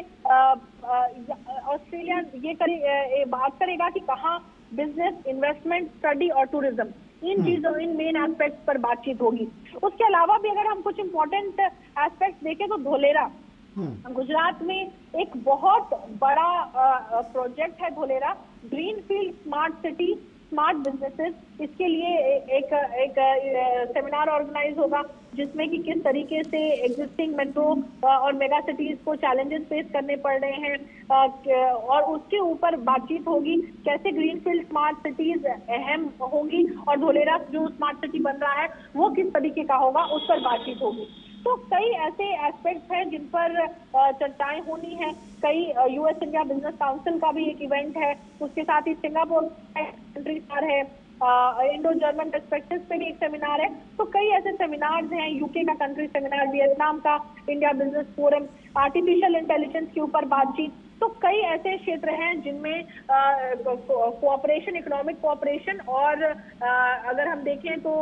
ऑस्ट्रेलिया ये बात करेगा कि कहाँ बिजनेस, इन्वेस्टमेंट, स्टडी और टूरिज्म, इन चीजों, इन मेन एस्पेक्ट्स पर बातचीत होगी। उसके अलावा भी अगर हम कुछ इंपॉर्टेंट एस्पेक्ट्स देखें तो धोलेरा, गुजरात में एक बहुत बड़ा प्रोजेक्ट है Dholera, greenfield smart city, smart businesses. इसके लिए एक सेमिनार ऑर्गेनाइज होगा जिसमें कि किस तरीके से एग्जिस्टिंग मेट्रो और मेगा सिटीज को चैलेंजेस फेस करने पड़ रहे हैं, और उसके ऊपर बातचीत होगी कैसे ग्रीनफील्ड स्मार्ट सिटीज अहम होंगी और धोलेरा जो स्मार्ट सिटी बन रहा है वो किस तरीके का होगा, उस पर बातचीत होगी। तो कई ऐसे एस्पेक्ट्स हैं जिन पर चर्चाएं होनी है। कई यूएस इंडिया बिजनेस काउंसिल का भी एक इवेंट है, उसके साथ ही सिंगापुर कंट्री स्टार है, इंडो जर्मन पर्सपेक्टिव पे भी एक सेमिनार है। तो कई ऐसे सेमिनार्स हैं, यूके का कंट्री सेमिनार, वियतनाम का India business forum, artificial intelligence के ऊपर बातचीत। तो कई ऐसे क्षेत्र हैं जिनमें कोऑपरेशन, इकोनॉमिक कोऑपरेशन और अगर हम देखें तो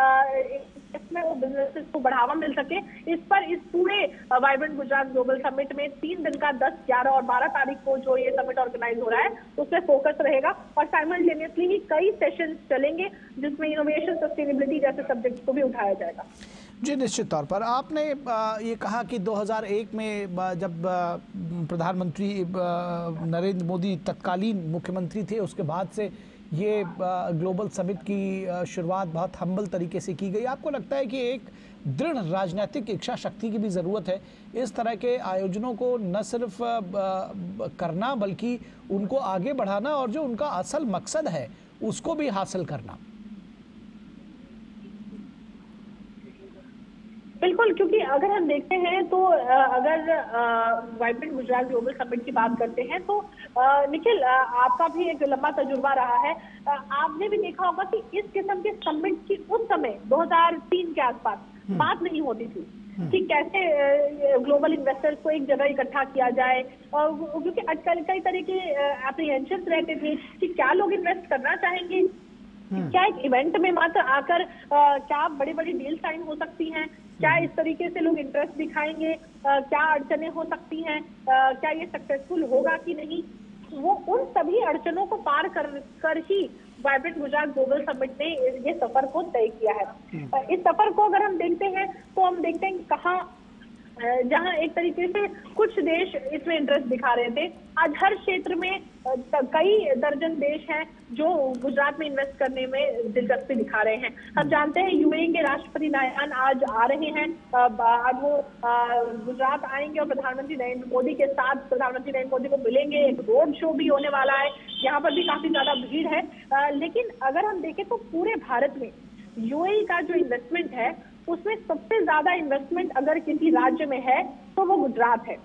इसमें वो बिजनेसेस को बढ़ावा मिल सके, इस पर इस पूरे वाइब्रेंट गुजरात ग्लोबल समिट में 3 दिन का 10, 11 और 12 तारीख को जो ये समिट ऑर्गेनाइज हो रहा है उसमें फोकस रहेगा और साइमल्टेनियसली ही कई सेशंस चलेंगे जिसमें इनोवेशन, सस्टेनेबिलिटी जैसे सब्जेक्ट्स को भी उठाया जाएगा। जी, निश्चित तौर पर आपने ये कहा कि 2001 में जब प्रधानमंत्री नरेंद्र मोदी तत्कालीन मुख्यमंत्री थे, उसके बाद से ये ग्लोबल समिट की शुरुआत बहुत हम्बल तरीके से की गई। आपको लगता है कि एक दृढ़ राजनीतिक इच्छा शक्ति की भी ज़रूरत है इस तरह के आयोजनों को न सिर्फ करना बल्कि उनको आगे बढ़ाना और जो उनका असल मकसद है उसको भी हासिल करना? बिल्कुल, क्योंकि अगर हम देखते हैं तो अगर वाइब्रेंट गुजरात ग्लोबल समिट की बात करते हैं तो निखिल, आपका भी एक लंबा तजुर्बा रहा है। आपने भी देखा होगा कि इस किस्म के समिट की उस समय 2003 के आसपास बात नहीं होती थी कि कैसे ग्लोबल इन्वेस्टर्स को एक जगह इकट्ठा किया जाए, और क्योंकि आजकल कई तरह के एप्रीहेंशन रहते थे कि क्या लोग इन्वेस्ट करना चाहेंगे, क्या एक इवेंट में मात्र आकर क्या बड़ी बड़ी डील साइन हो सकती हैं, क्या इस तरीके से लोग इंटरेस्ट दिखाएंगे, क्या अड़चनें हो सकती हैं, क्या ये सक्सेसफुल होगा कि नहीं। वो उन सभी अड़चनों को पार कर ही वाइब्रेंट गुजरात ग्लोबल समिट ने ये सफर को तय किया है। इस सफर को अगर हम देखते हैं तो हम देखते हैं कहाँ जहां एक तरीके से कुछ देश इसमें इंटरेस्ट दिखा रहे थे, आज हर क्षेत्र में कई दर्जन देश हैं जो गुजरात में इन्वेस्ट करने में दिलचस्पी दिखा रहे हैं। हम जानते हैं यूएई के राष्ट्रपति नायन आज आ रहे हैं, आज वो गुजरात आएंगे और प्रधानमंत्री नरेंद्र मोदी के साथ प्रधानमंत्री नरेंद्र मोदी को मिलेंगे। एक रोड शो भी होने वाला है, यहाँ पर भी काफी ज्यादा भीड़ है। लेकिन अगर हम देखें तो पूरे भारत में यूएई का जो इन्वेस्टमेंट है उसमें सबसे ज्यादा इन्वेस्टमेंट अगर किसी राज्य में है तो वो गुजरात है।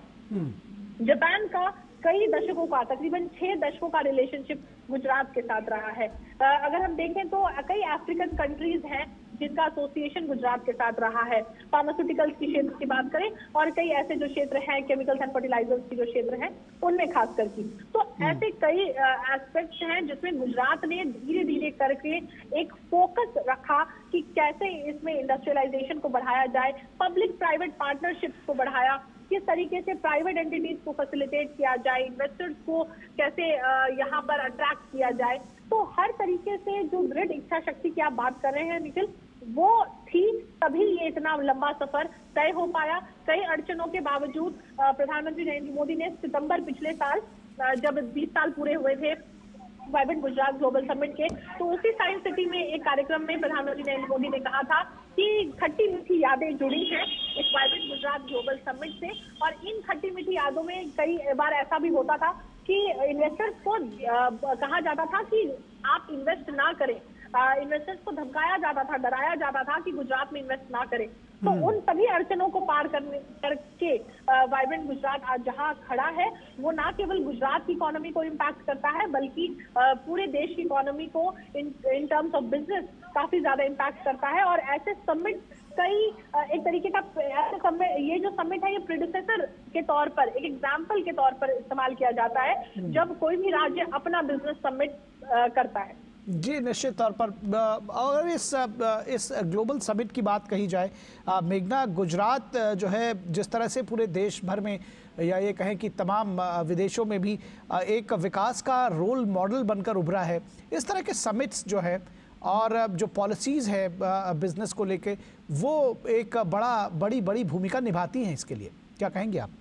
जापान का कई दशकों का, तकरीबन 6 दशकों का रिलेशनशिप गुजरात के साथ रहा है। अगर हम देखें तो कई अफ्रीकन कंट्रीज हैं जिनका एसोसिएशन गुजरात के साथ रहा है। फार्मास्यूटिकल्स की क्षेत्र की बात करें और कई ऐसे जो क्षेत्र हैं, केमिकल्स एंड फर्टिलाइजर्स की जो क्षेत्र हैं उनमें खास करके, तो ऐसे कई एस्पेक्ट्स हैं जिसमें गुजरात ने धीरे धीरे करके एक फोकस रखा कि कैसे इसमें इंडस्ट्रियलाइजेशन को बढ़ाया जाए, पब्लिक प्राइवेट पार्टनरशिप्स को बढ़ाया, किस तरीके से प्राइवेट एंटिटीज को फैसिलिटेट किया जाए, इन्वेस्टर्स को कैसे यहाँ पर अट्रैक्ट किया जाए। तो हर तरीके से जो दृढ़ इच्छा शक्ति की आप बात कर रहे हैं निखिल, वो थी, तभी ये इतना लंबा सफर तय हो पाया। कई अड़चनों के बावजूद प्रधानमंत्री नरेंद्र मोदी ने सितंबर पिछले साल, जब 20 साल पूरे हुए थे वाइब्रेंट गुजरात ग्लोबल समिट के, तो उसी साइंस सिटी में एक कार्यक्रम में प्रधानमंत्री नरेंद्र मोदी ने कहा था कि खट्टी मीठी यादें जुड़ी हैं इस वाइब्रेंट गुजरात ग्लोबल समिट से, और इन खट्टी मीठी यादों में कई बार ऐसा भी होता था कि इन्वेस्टर्स को कहा जाता था कि आप इन्वेस्ट ना करें, इन्वेस्टर्स को धमकाया जाता था, डराया जाता था कि गुजरात में इन्वेस्ट ना करें। तो उन सभी अड़चनों को पार करके वाइब्रेंट गुजरात आज जहां खड़ा है, वो ना केवल गुजरात की इकोनॉमी को इम्पैक्ट करता है बल्कि पूरे देश की इकोनॉमी को इन टर्म्स ऑफ बिजनेस काफी ज्यादा इम्पैक्ट करता है। और ऐसे समिट कई एक तरीके का ऐसे समिट, ये जो समिट है ये प्रेडिसेसर के तौर पर, एक एग्जाम्पल के तौर पर इस्तेमाल किया जाता है जब कोई भी राज्य अपना बिजनेस समिट करता है। जी, निश्चित तौर पर। अगर इस ग्लोबल समिट की बात कही जाए, मेघना, गुजरात जो है जिस तरह से पूरे देश भर में या ये कहें कि तमाम विदेशों में भी एक विकास का रोल मॉडल बनकर उभरा है, इस तरह के समिट्स जो है और जो पॉलिसीज़ है बिजनेस को लेके, वो एक बड़ी भूमिका निभाती हैं इसके लिए, क्या कहेंगे आप?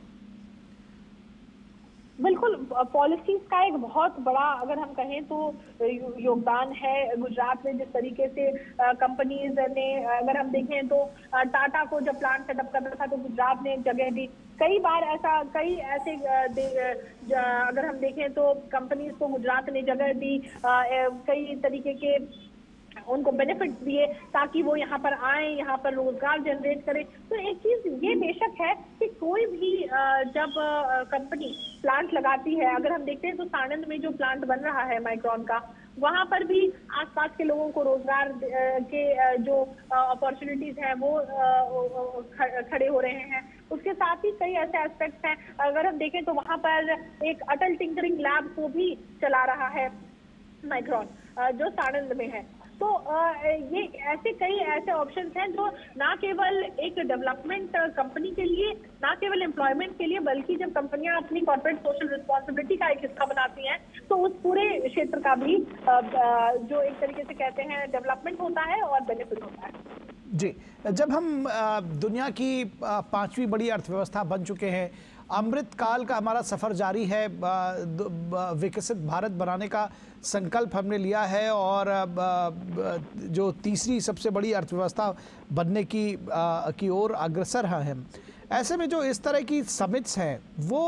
बिल्कुल, पॉलिसीज का एक बहुत बड़ा अगर हम कहें तो योगदान है गुजरात में। जिस तरीके से कंपनीज ने, अगर हम देखें तो टाटा को जब प्लांट सेटअप करना था तो गुजरात ने एक जगह दी। कई बार ऐसा, कई ऐसे अगर हम देखें तो कंपनीज को गुजरात ने जगह दी, कई तरीके के उनको बेनिफिट्स दिए ताकि वो यहाँ पर आए, यहाँ पर रोजगार जनरेट करें। तो एक चीज ये बेशक है कि कोई भी जब कंपनी प्लांट लगाती है, अगर हम देखते हैं तो साणंद में जो प्लांट बन रहा है माइक्रॉन का, वहां पर भी आसपास के लोगों को रोजगार के जो अपॉर्चुनिटीज हैं वो खड़े हो रहे हैं। उसके साथ ही कई ऐसे एस्पेक्ट्स हैं, अगर हम देखें तो वहां पर एक अटल टिंकरिंग लैब को भी चला रहा है माइक्रॉन, जो साणंद में है। तो ये ऐसे कई ऐसे ऑप्शंस हैं जो ना केवल एक डेवलपमेंट कंपनी के लिए, ना केवल एम्प्लॉयमेंट के लिए, बल्कि जब कंपनियां अपनी कॉर्पोरेट सोशल रिस्पॉन्सिबिलिटी का एक हिस्सा बनाती हैं तो उस पूरे क्षेत्र का भी जो एक तरीके से कहते हैं डेवलपमेंट होता है और बेनिफिट होता है। जी, जब हम दुनिया की पांचवी बड़ी अर्थव्यवस्था बन चुके हैं, अमृत काल का हमारा सफ़र जारी है, विकसित भारत बनाने का संकल्प हमने लिया है और जो तीसरी सबसे बड़ी अर्थव्यवस्था बनने की ओर अग्रसर हैं हम। ऐसे में जो इस तरह की समिट्स हैं वो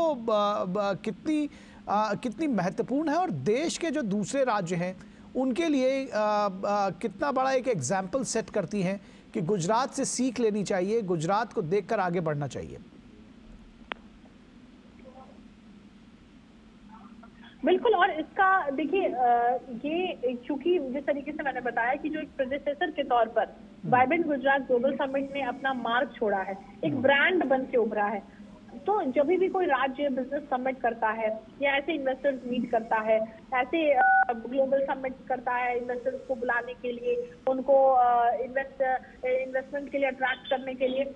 कितनी महत्वपूर्ण है और देश के जो दूसरे राज्य हैं उनके लिए कितना बड़ा एक एग्जाम्पल सेट करती हैं कि गुजरात से सीख लेनी चाहिए, गुजरात को देखकर आगे बढ़ना चाहिए। बिल्कुल, और इसका देखिए ये चूंकि जिस तरीके से मैंने बताया कि जो एक प्रेडिसेसर के तौर पर वाइब्रेंट गुजरात ग्लोबल समिट ने अपना मार्क छोड़ा है, एक ब्रांड बन के उभरा है। तो जब भी कोई राज्य बिजनेस समिट करता है या ऐसे इन्वेस्टर्स मीट करता है, ऐसे ग्लोबल समिट करता है इन्वेस्टर्स को बुलाने के लिए, उनको इन्वेस्टमेंट के लिए अट्रैक्ट करने के लिए,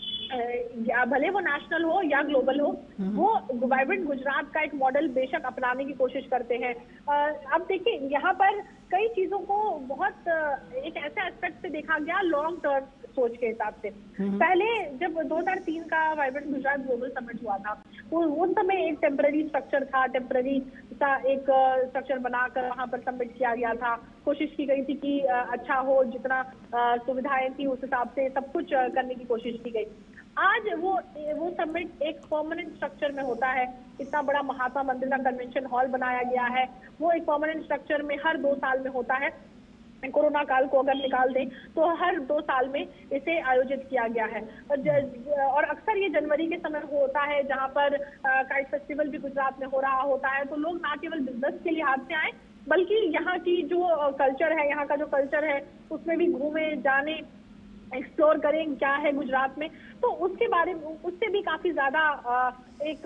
या भले वो नेशनल हो या ग्लोबल हो, वो वाइब्रेंट गुजरात का एक मॉडल बेशक अपनाने की कोशिश करते हैं। अब देखिए यहाँ पर कई चीजों को बहुत एक ऐसे एस्पेक्ट से देखा गया लॉन्ग टर्म सोच के हिसाब से। पहले जब 2003 का वाइब्रेंट गुजरात ग्लोबल समिट हुआ था, उस समय एक टेम्पररी स्ट्रक्चर था, टेम्पररी सा एक स्ट्रक्चर बनाकर वहां पर समिट किया गया था। कोशिश की गई थी कि अच्छा हो, जितना सुविधाएं थी उस हिसाब से सब कुछ करने की कोशिश की गई। आज वो समिट एक परमानेंट स्ट्रक्चर में होता है। इतना बड़ा महात्मा मंदिर का कन्वेंशन हॉल बनाया गया है, वो एक परमानेंट स्ट्रक्चर में हर 2 साल में होता है। कोरोना काल को अगर निकाल दें तो हर 2 साल में इसे आयोजित किया गया है। और अक्सर ये जनवरी के समय होता है, जहां पर काइट फेस्टिवल भी गुजरात में हो रहा होता है। तो लोग ना केवल बिजनेस के लिहाज से आए, बल्कि यहाँ की जो कल्चर है, यहाँ का जो कल्चर है उसमें भी घूमे, जाने, एक्सप्लोर करें क्या है गुजरात में। तो उसके बारे में उससे भी काफी ज्यादा एक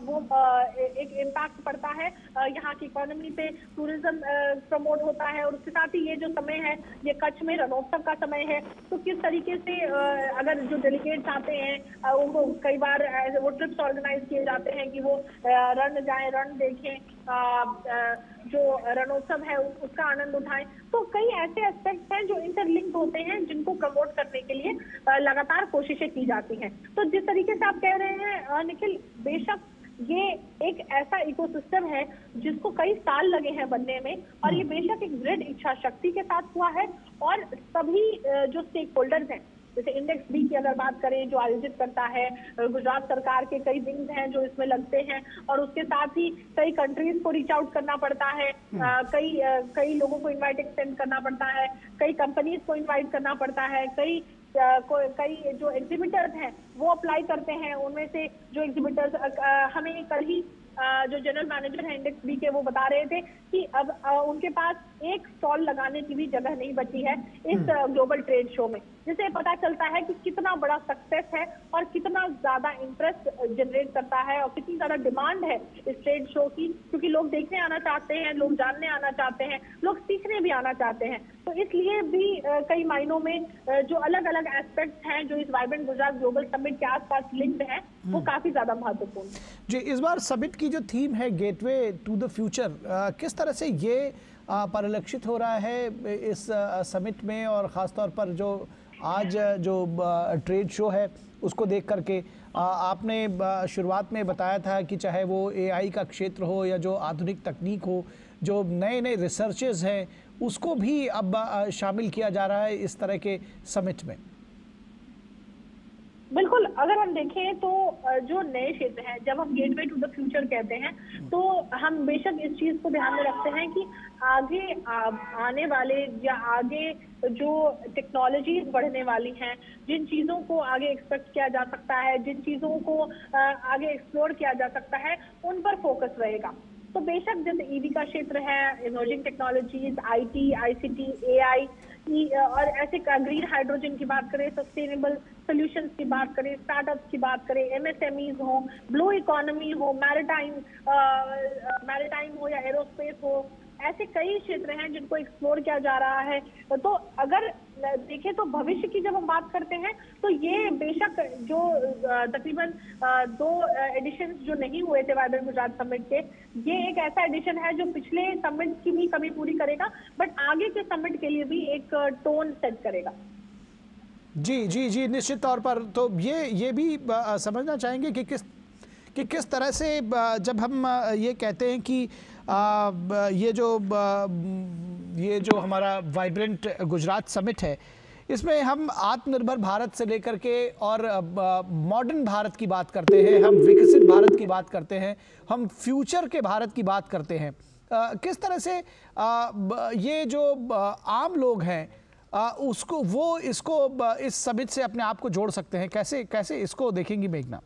इम्पैक्ट पड़ता है यहाँ की इकोनॉमी पे, टूरिज्म प्रमोट होता है। और उसके साथ ही ये जो समय है, ये कच्छ में रणोत्सव का समय है। तो किस तरीके से अगर जो डेलीगेट्स आते हैं उनको कई बार वो ट्रिप्स ऑर्गेनाइज किए जाते हैं कि वो रण जाएं, रण देखें, जो रणोत्सव है उसका आनंद उठाएं। तो कई ऐसे एस्पेक्ट्स हैं जो इंटरलिंक्ड होते हैं, जिनको प्रमोट करने के लिए लगातार कोशिशें की जाती हैं। तो जिस तरीके से आप कह रहे हैं निखिल, बेशक ये एक ऐसा इकोसिस्टम है जिसको कई साल लगे हैं बनने में, और ये बेशक एक दृढ़ इच्छा शक्ति के साथ हुआ है। और सभी जो स्टेक होल्डर्स हैं, जैसे इंडेक्स बी की अगर बात करें जो आयोजित करता है, गुजरात सरकार के कई विंग्स हैं जो इसमें लगते हैं, और उसके साथ ही कई कंट्रीज को रीच आउट करना पड़ता है, कई लोगों को इनवाइट एक्सटेंड करना पड़ता है, कई कंपनीज को इनवाइट करना पड़ता है, कई जो एग्जिबिटर्स हैं वो अप्लाई करते हैं। उनमें से जो एग्जिबिटर्स, हमें कल ही जो जनरल मैनेजर है इंडेक्स बी के, वो बता रहे थे कि अब उनके पास एक स्टॉल लगाने की भी जगह नहीं बची है इस ग्लोबल ट्रेड शो में, जिससे पता चलता है कि कितना बड़ा सक्सेस है और कितना ज्यादा इंटरेस्ट जनरेट करता है और कितनी ज्यादा डिमांड है इस ट्रेड शो की। क्योंकि लोग देखने आना चाहते हैं, लोग जानने आना चाहते हैं, लोग सीखने भी आना चाहते हैं। तो इसलिए भी कई मायनों में जो अलग अलग एस्पेक्ट्स हैं जो इस वाइब्रेंट गुजरात ग्लोबल समिट के आसपास लिंक्ड हैं, वो काफी ज्यादा महत्वपूर्ण है। जी, इस बार समिट की जो थीम है गेटवे टू द फ्यूचर, किस तरह से ये परिलक्षित हो रहा है इस समिट में, और ख़ासतौर पर जो आज जो ट्रेड शो है उसको देख करके आपने शुरुआत में बताया था कि चाहे वो एआई का क्षेत्र हो या जो आधुनिक तकनीक हो, जो नए नए रिसर्चेस हैं उसको भी अब शामिल किया जा रहा है इस तरह के समिट में। बिल्कुल, अगर हम देखें तो जो नए क्षेत्र हैं, जब हम गेटवे टू द फ्यूचर कहते हैं तो हम बेशक इस चीज को ध्यान में रखते हैं कि आगे आने वाले या आगे जो टेक्नोलॉजीज बढ़ने वाली हैं, जिन चीजों को आगे एक्सपेक्ट किया जा सकता है, जिन चीजों को आगे एक्सप्लोर किया जा सकता है, उन पर फोकस रहेगा। तो बेशक जैसे ईवी का क्षेत्र है, emerging technologies, IT, ICT, AI, और ऐसे ग्रीन हाइड्रोजन की बात करें, सस्टेनेबल सोल्यूशंस की बात करें, स्टार्टअप्स की बात करें, एमएसएमईज हो, ब्लू इकोनॉमी हो, मैरिटाइम हो या एरोस्पेस हो, ऐसे कई क्षेत्र हैं जिनको एक्सप्लोर किया जा रहा है। तो अगर देखें तो भविष्य की जब हम बात करते हैं तो ये बेशक जो तकरीबन 2 एडिशंस जो नहीं हुए थे वाइब्रेंट गुजरात समिट के, ये एक ऐसा एडिशन है जो पिछले समिट की भी कमी पूरी करेगा, बट आगे के समिट के लिए भी एक टोन सेट करेगा। जी जी जी, निश्चित तौर पर। तो ये भी समझना चाहेंगे कि किस तरह से जब हम ये कहते हैं कि ये जो हमारा वाइब्रेंट गुजरात समिट है, इसमें हम आत्मनिर्भर भारत से लेकर के और मॉडर्न भारत की बात करते हैं, हम विकसित भारत की बात करते हैं, हम फ्यूचर के भारत की बात करते हैं। किस तरह से ये जो आम लोग हैं उसको वो इसको इस समिट से अपने आप को जोड़ सकते हैं, कैसे कैसे इसको देखेंगी मेघना?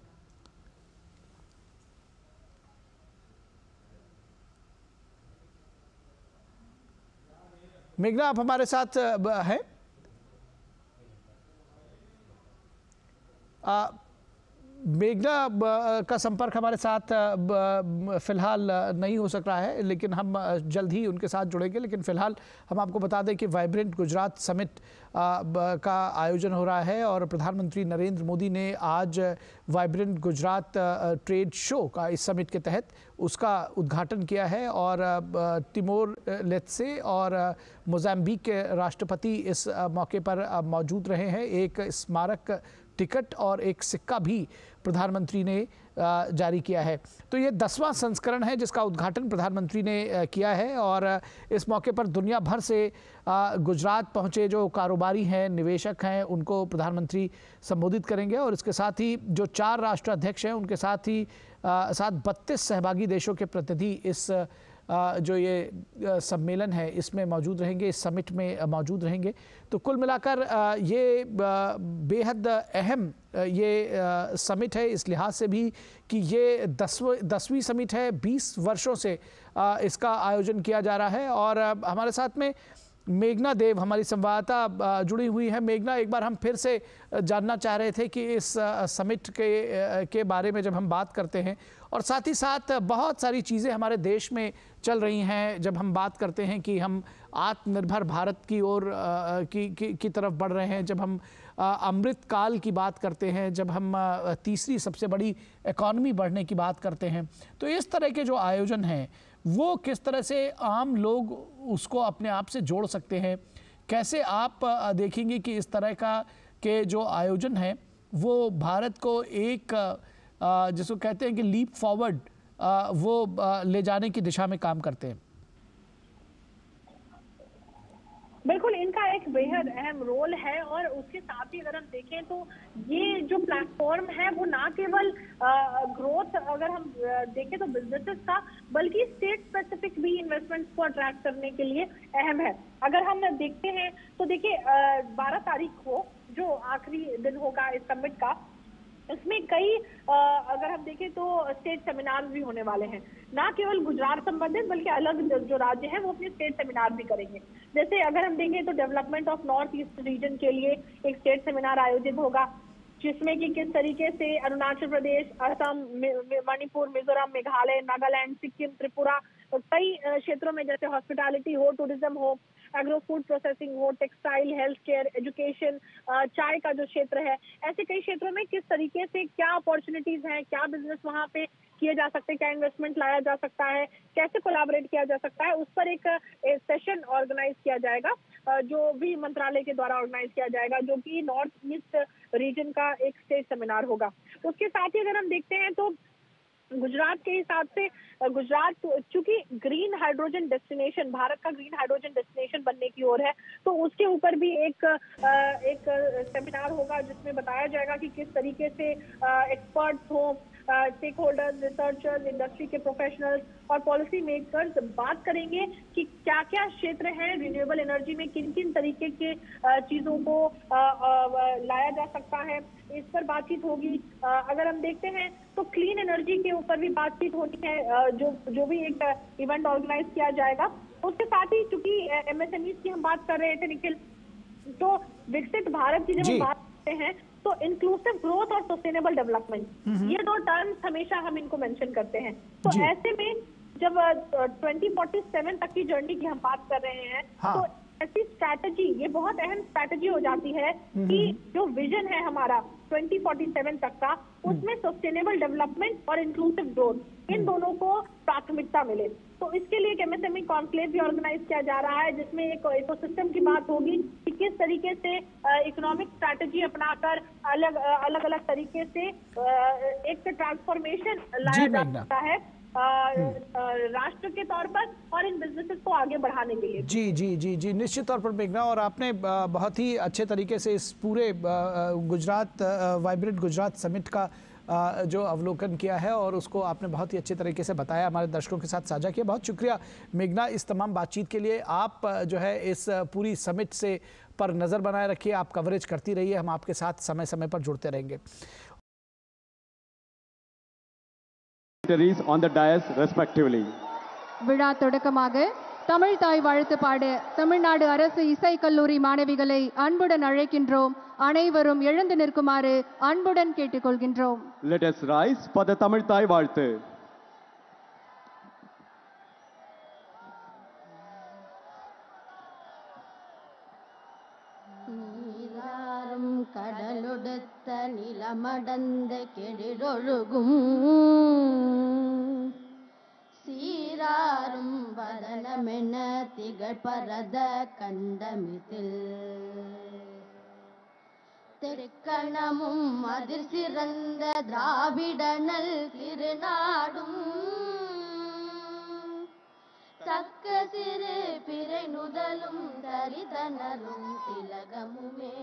मेघना, आप हमारे साथ हैं? मेघना का संपर्क हमारे साथ फिलहाल नहीं हो सक रहा है, लेकिन हम जल्द ही उनके साथ जुड़ेंगे। लेकिन फिलहाल हम आपको बता दें कि वाइब्रेंट गुजरात समिट का आयोजन हो रहा है और प्रधानमंत्री नरेंद्र मोदी ने आज वाइब्रेंट गुजरात ट्रेड शो का इस समिट के तहत उसका उद्घाटन किया है। और तिमोर लेत्से और मोजाम्बिक के राष्ट्रपति इस मौके पर मौजूद रहे हैं। एक स्मारक टिकट और एक सिक्का भी प्रधानमंत्री ने जारी किया है। तो ये 10वां संस्करण है जिसका उद्घाटन प्रधानमंत्री ने किया है। और इस मौके पर दुनिया भर से गुजरात पहुंचे जो कारोबारी हैं, निवेशक हैं, उनको प्रधानमंत्री संबोधित करेंगे। और इसके साथ ही जो 4 राष्ट्राध्यक्ष हैं उनके साथ 32 सहभागी देशों के प्रतिनिधि इस जो ये सम्मेलन है इसमें मौजूद रहेंगे, इस समिट में मौजूद रहेंगे। तो कुल मिलाकर ये बेहद अहम ये समिट है इस लिहाज से भी कि ये 10वीं समिट है। 20 वर्षों से इसका आयोजन किया जा रहा है। और हमारे साथ में मेघना देव हमारी संवाददाता जुड़ी हुई है। मेघना, एक बार हम फिर से जानना चाह रहे थे कि इस समिट के बारे में जब हम बात करते हैं और साथ ही साथ बहुत सारी चीज़ें हमारे देश में चल रही हैं, जब हम बात करते हैं कि हम आत्मनिर्भर भारत की ओर की तरफ बढ़ रहे हैं, जब हम अमृत काल की बात करते हैं, जब हम तीसरी सबसे बड़ी इकॉनमी बढ़ने की बात करते हैं, तो इस तरह के जो आयोजन हैं वो किस तरह से आम लोग उसको अपने आप से जोड़ सकते हैं? कैसे आप देखेंगे कि इस तरह के जो आयोजन हैं वो भारत को एक जिसको कहते हैं कि लीप फॉरवर्ड वो ले जाने की दिशा में काम करते हैं? बिल्कुल, इनका एक बेहद अहम रोल है। और उसके साथ ही अगर हम देखें तो ये जो प्लेटफॉर्म है वो ना केवल ग्रोथ अगर हम देखें तो बिजनेसेस का, बल्कि स्टेट स्पेसिफिक भी इन्वेस्टमेंट्स को अट्रैक्ट करने के लिए अहम है। अगर हम देखते हैं तो देखिए 12 तारीख को जो आखिरी दिन होगा इस समिट का, इसमें कई अगर हम देखें तो स्टेट सेमिनार भी होने वाले हैं, ना केवल गुजरात संबंधित बल्कि अलग जो राज्य हैं वो अपने स्टेट सेमिनार भी करेंगे। जैसे अगर हम देखें तो development of north east region के लिए एक स्टेट सेमिनार आयोजित होगा, जिसमें कि किस तरीके से अरुणाचल प्रदेश, असम, मणिपुर, मिजोरम, मेघालय, नागालैंड, सिक्किम, त्रिपुरा, कई क्षेत्रों में जैसे हॉस्पिटैलिटी हो, टूरिज्म हो, एग्रो फूड प्रोसेसिंग हो, टेक्सटाइल, हेल्थ केयर, एजुकेशन, चाय का जो क्षेत्र है, ऐसे कई क्षेत्रों में किस तरीके से क्या अपॉर्चुनिटीज हैं, क्या बिजनेस वहां पे किए जा सकते हैं, क्या इन्वेस्टमेंट लाया जा सकता है, कैसे कोलैबोरेट किया जा सकता है, उस पर एक सेशन ऑर्गेनाइज किया जाएगा, जो भी मंत्रालय के द्वारा ऑर्गेनाइज किया जाएगा, जो कि नॉर्थ ईस्ट रीजन का एक स्टेट सेमिनार होगा। उसके साथ ही अगर हम देखते हैं तो गुजरात के हिसाब से गुजरात चूंकि ग्रीन हाइड्रोजन डेस्टिनेशन, भारत का ग्रीन हाइड्रोजन डेस्टिनेशन बनने की ओर है, तो उसके ऊपर भी एक सेमिनार होगा जिसमें बताया जाएगा कि किस तरीके से एक्सपर्ट्स हो, स्टेक होल्डर्स, रिसर्चर्स, इंडस्ट्री के प्रोफेशनल्स और पॉलिसी मेकर्स बात करेंगे कि क्या क्या क्षेत्र हैं रिन्यूएबल एनर्जी में, किन किन तरीके के चीजों को लाया जा सकता है, इस पर बातचीत होगी। अगर हम देखते हैं तो क्लीन एनर्जी के ऊपर भी बातचीत होनी है, जो भी एक इवेंट ऑर्गेनाइज किया जाएगा। उसके साथ ही चूंकि एमएसएमईज की हम बात कर रहे थे निखिल, तो विकसित भारत की जब हम बात करते हैं तो इंक्लूसिव ग्रोथ और सस्टेनेबल डेवलपमेंट, ये 2 टर्म्स हमेशा हम इनको मेंशन करते हैं। तो ऐसे में जब 2047 तक की जर्नी की हम बात कर रहे हैं, हाँ। तो ऐसी स्ट्रैटेजी, ये बहुत अहम स्ट्रैटेजी हो जाती है कि जो विजन है हमारा 2047 तक का, उसमें सस्टेनेबल डेवलपमेंट और इंक्लूसिव ग्रोथ, इन दोनों को प्राथमिकता मिले। तो इसके लिए एक एमएसएमई कॉन्क्लेव भी ऑर्गेनाइज किया जा रहा है, जिसमें एक इकोसिस्टम की बात होगी कि किस तरीके से इकोनॉमिक स्ट्रैटेजी अपनाकर अलग अलग तरीके से एक ट्रांसफॉर्मेशन लाया जा सकता है राष्ट्र के तौर पर और इन बिजनेसेस को आगे बढ़ाने के लिए। जी जी जी जी, निश्चित तौर पर मेघना, और आपने बहुत ही अच्छे तरीके से इस पूरे गुजरात वाइब्रेंट गुजरात समिट का जो अवलोकन किया है और उसको आपने बहुत ही अच्छे तरीके से बताया, हमारे दर्शकों के साथ साझा किया। बहुत शुक्रिया मेघना इस तमाम बातचीत के लिए। आप जो है इस पूरी समिट से पर नज़र बनाए रखिए, आप कवरेज करती रहिए, हम आपके साथ समय समय पर जुड़ते रहेंगे। On the dais respectively. விழா தொடக்கமாக தமிழ் தாய் வாழ்த்து பாட தமிழ்நாடு அரசு இசை கல்லூரி மாணவிகளை அன்புடன் அழைக்கின்றோம். அனைவரும் எழுந்து நிற்குமாறு அன்புடன் கேட்டுக்கொள்கின்றோம். Let us rise for the Tamil Thai வாழ்த்து. நீராறும் கடலொடுத்த நிலமடந்த கெழிலொழுகும் சீராரும் வதனமென திகழ்பரத கண்டமிதில் தெற்கணமும் அதிர் சிறந்த திராவிடனல் திருநாடும் தக்க சிறு பிறை நுதலும் தரிதனரும் திலகமுமே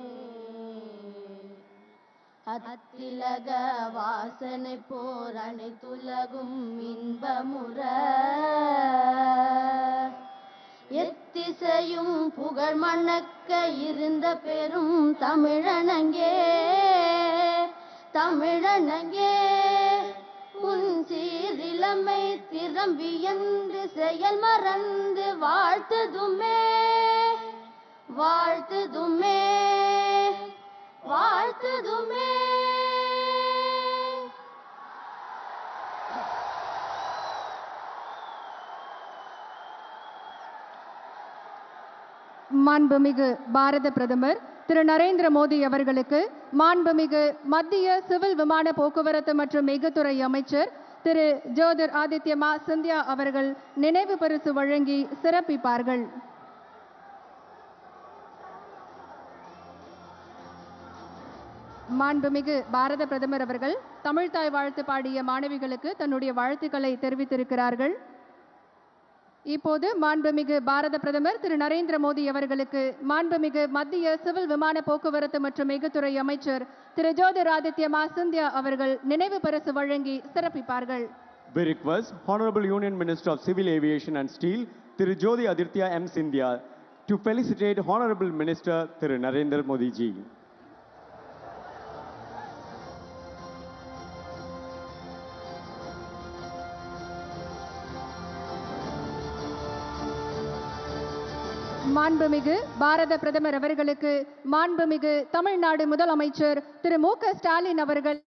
அத்திலக வாசனை போர் அனைத்துலகும் இன்பமுற எத்திசையும் புகழ் மணக்க இருந்த பெரும் தமிழனங்கே தமிழனங்கே உன் சீரிலமை திறம்பியந்து செயல் மறந்து வாழ்த்துதுமே வாழ்த்துதுமே வாழ்த்துதுமே. மாண்புமிகு பாரத பிரதமர் திரு நரேந்திர மோடி அவர்களுக்கு மாண்புமிகு மத்திய சிவில் விமான போக்குவரத்து மற்றும் மிகுத்துறை அமைச்சர் திரு ஜோதிர் ஆதித்ய சிந்தியா அவர்கள் நினைவு பரிசு வழங்கி சிறப்பிப்பார்கள். மாண்புமிகு பாரத பிரதமர் அவர்கள் தமிழ்தாய் வாழ்த்து பாடிய மாணவிகளுக்கு தன்னுடைய வாழ்த்துக்களை தெரிவித்திருக்கிறார்கள். இப்போது மாண்புமிகு பாரத பிரதமர் திரு நரேந்திர மோடி அவர்களுக்கு மாண்புமிகு மத்திய சிவில் விமான போக்குவரத்து மற்றும் மிகுத்துறை அமைச்சர் திரு ஜோதிர் ஆதித்ய சிந்தியா அவர்கள் நினைவு பரிசு வழங்கி சிறப்பிப்பார்கள். We request Honorable Union Minister of Civil Aviation and Steel Thiru Jyothi Aditya M. Scindia to felicitate Honorable Minister Thiru Narendra Modi ji. மாண்புமிகு பாரத பிரதமர் அவர்களுக்கு மாண்புமிகு தமிழ்நாடு முதலமைச்சர் திரு மு.க. ஸ்டாலின் அவர்கள்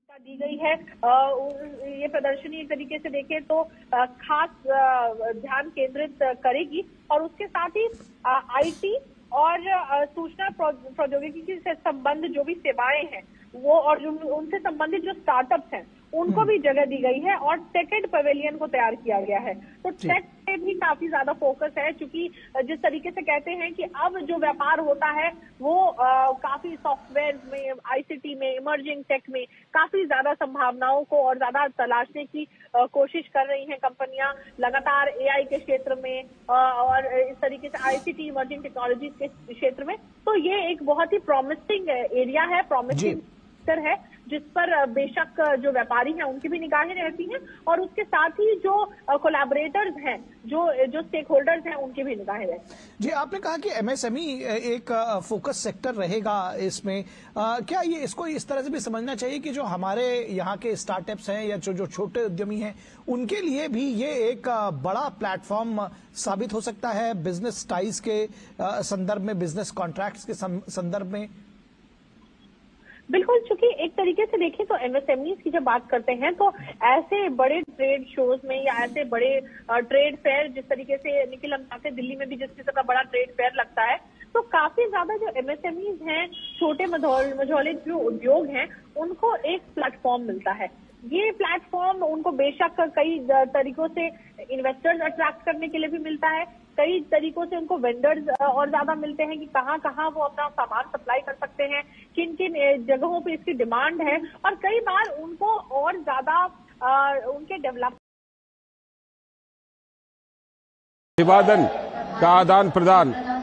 दी गई है। ये प्रदर्शनी एक तरीके से देखें तो खास ध्यान केंद्रित करेगी और उसके साथ ही आईटी और सूचना प्रौद्योगिकी से संबंध जो भी सेवाएं हैं वो और जो उनसे संबंधित जो स्टार्टअप्स हैं उनको भी जगह दी गई है और टेक पवेलियन को तैयार किया गया है। तो टेक पे भी काफी ज्यादा फोकस है, क्योंकि जिस तरीके से कहते हैं कि अब जो व्यापार होता है वो काफी सॉफ्टवेयर में, आईसीटी में, इमर्जिंग टेक में काफी ज्यादा संभावनाओं को और ज्यादा तलाशने की कोशिश कर रही हैं कंपनियां लगातार एआई के क्षेत्र में और इस तरीके से आईसीटी इमर्जिंग टेक्नोलॉजी के क्षेत्र में। तो ये एक बहुत ही प्रॉमिसिंग एरिया है, प्रॉमिसिंग है, जिस पर बेशक जो व्यापारी हैं उनकी भी निगाहें रहती हैं और उसके साथ ही जो कोलैबोरेटर्स हैं, जो स्टेक होल्डर्स हैं, उनकी भी निगाहें रहती हैं। जी, आपने कहा कि एमएसएमई एक फोकस सेक्टर रहेगा इसमें। क्या ये इसको इस तरह से भी समझना चाहिए कि जो हमारे यहाँ के स्टार्टअप्स हैं या जो छोटे उद्यमी हैं उनके लिए भी ये एक बड़ा प्लेटफॉर्म साबित हो सकता है बिजनेस टाइज के संदर्भ में, बिजनेस कॉन्ट्रैक्ट्स के संदर्भ में? बिल्कुल, चूंकि एक तरीके से देखें तो एमएसएमईज की जब बात करते हैं तो ऐसे बड़े ट्रेड शोज में या ऐसे बड़े ट्रेड फेयर, जिस तरीके से निखिल हम चाहते हैं दिल्ली में भी जिस किस्म का बड़ा ट्रेड फेयर लगता है, तो काफी ज्यादा जो एमएसएमईज हैं, छोटे मझौले जो उद्योग हैं, उनको एक प्लेटफॉर्म मिलता है। ये प्लेटफॉर्म उनको बेशक कई तरीकों से इन्वेस्टर्स अट्रैक्ट करने के लिए भी मिलता है, कई तरीकों से उनको वेंडर्स और ज्यादा मिलते हैं कि कहाँ वो अपना सामान सप्लाई कर सकते हैं, किन किन जगहों पे इसकी डिमांड है, और कई बार उनको और ज्यादा उनके डेवलप अभिवादन का आदान प्रदान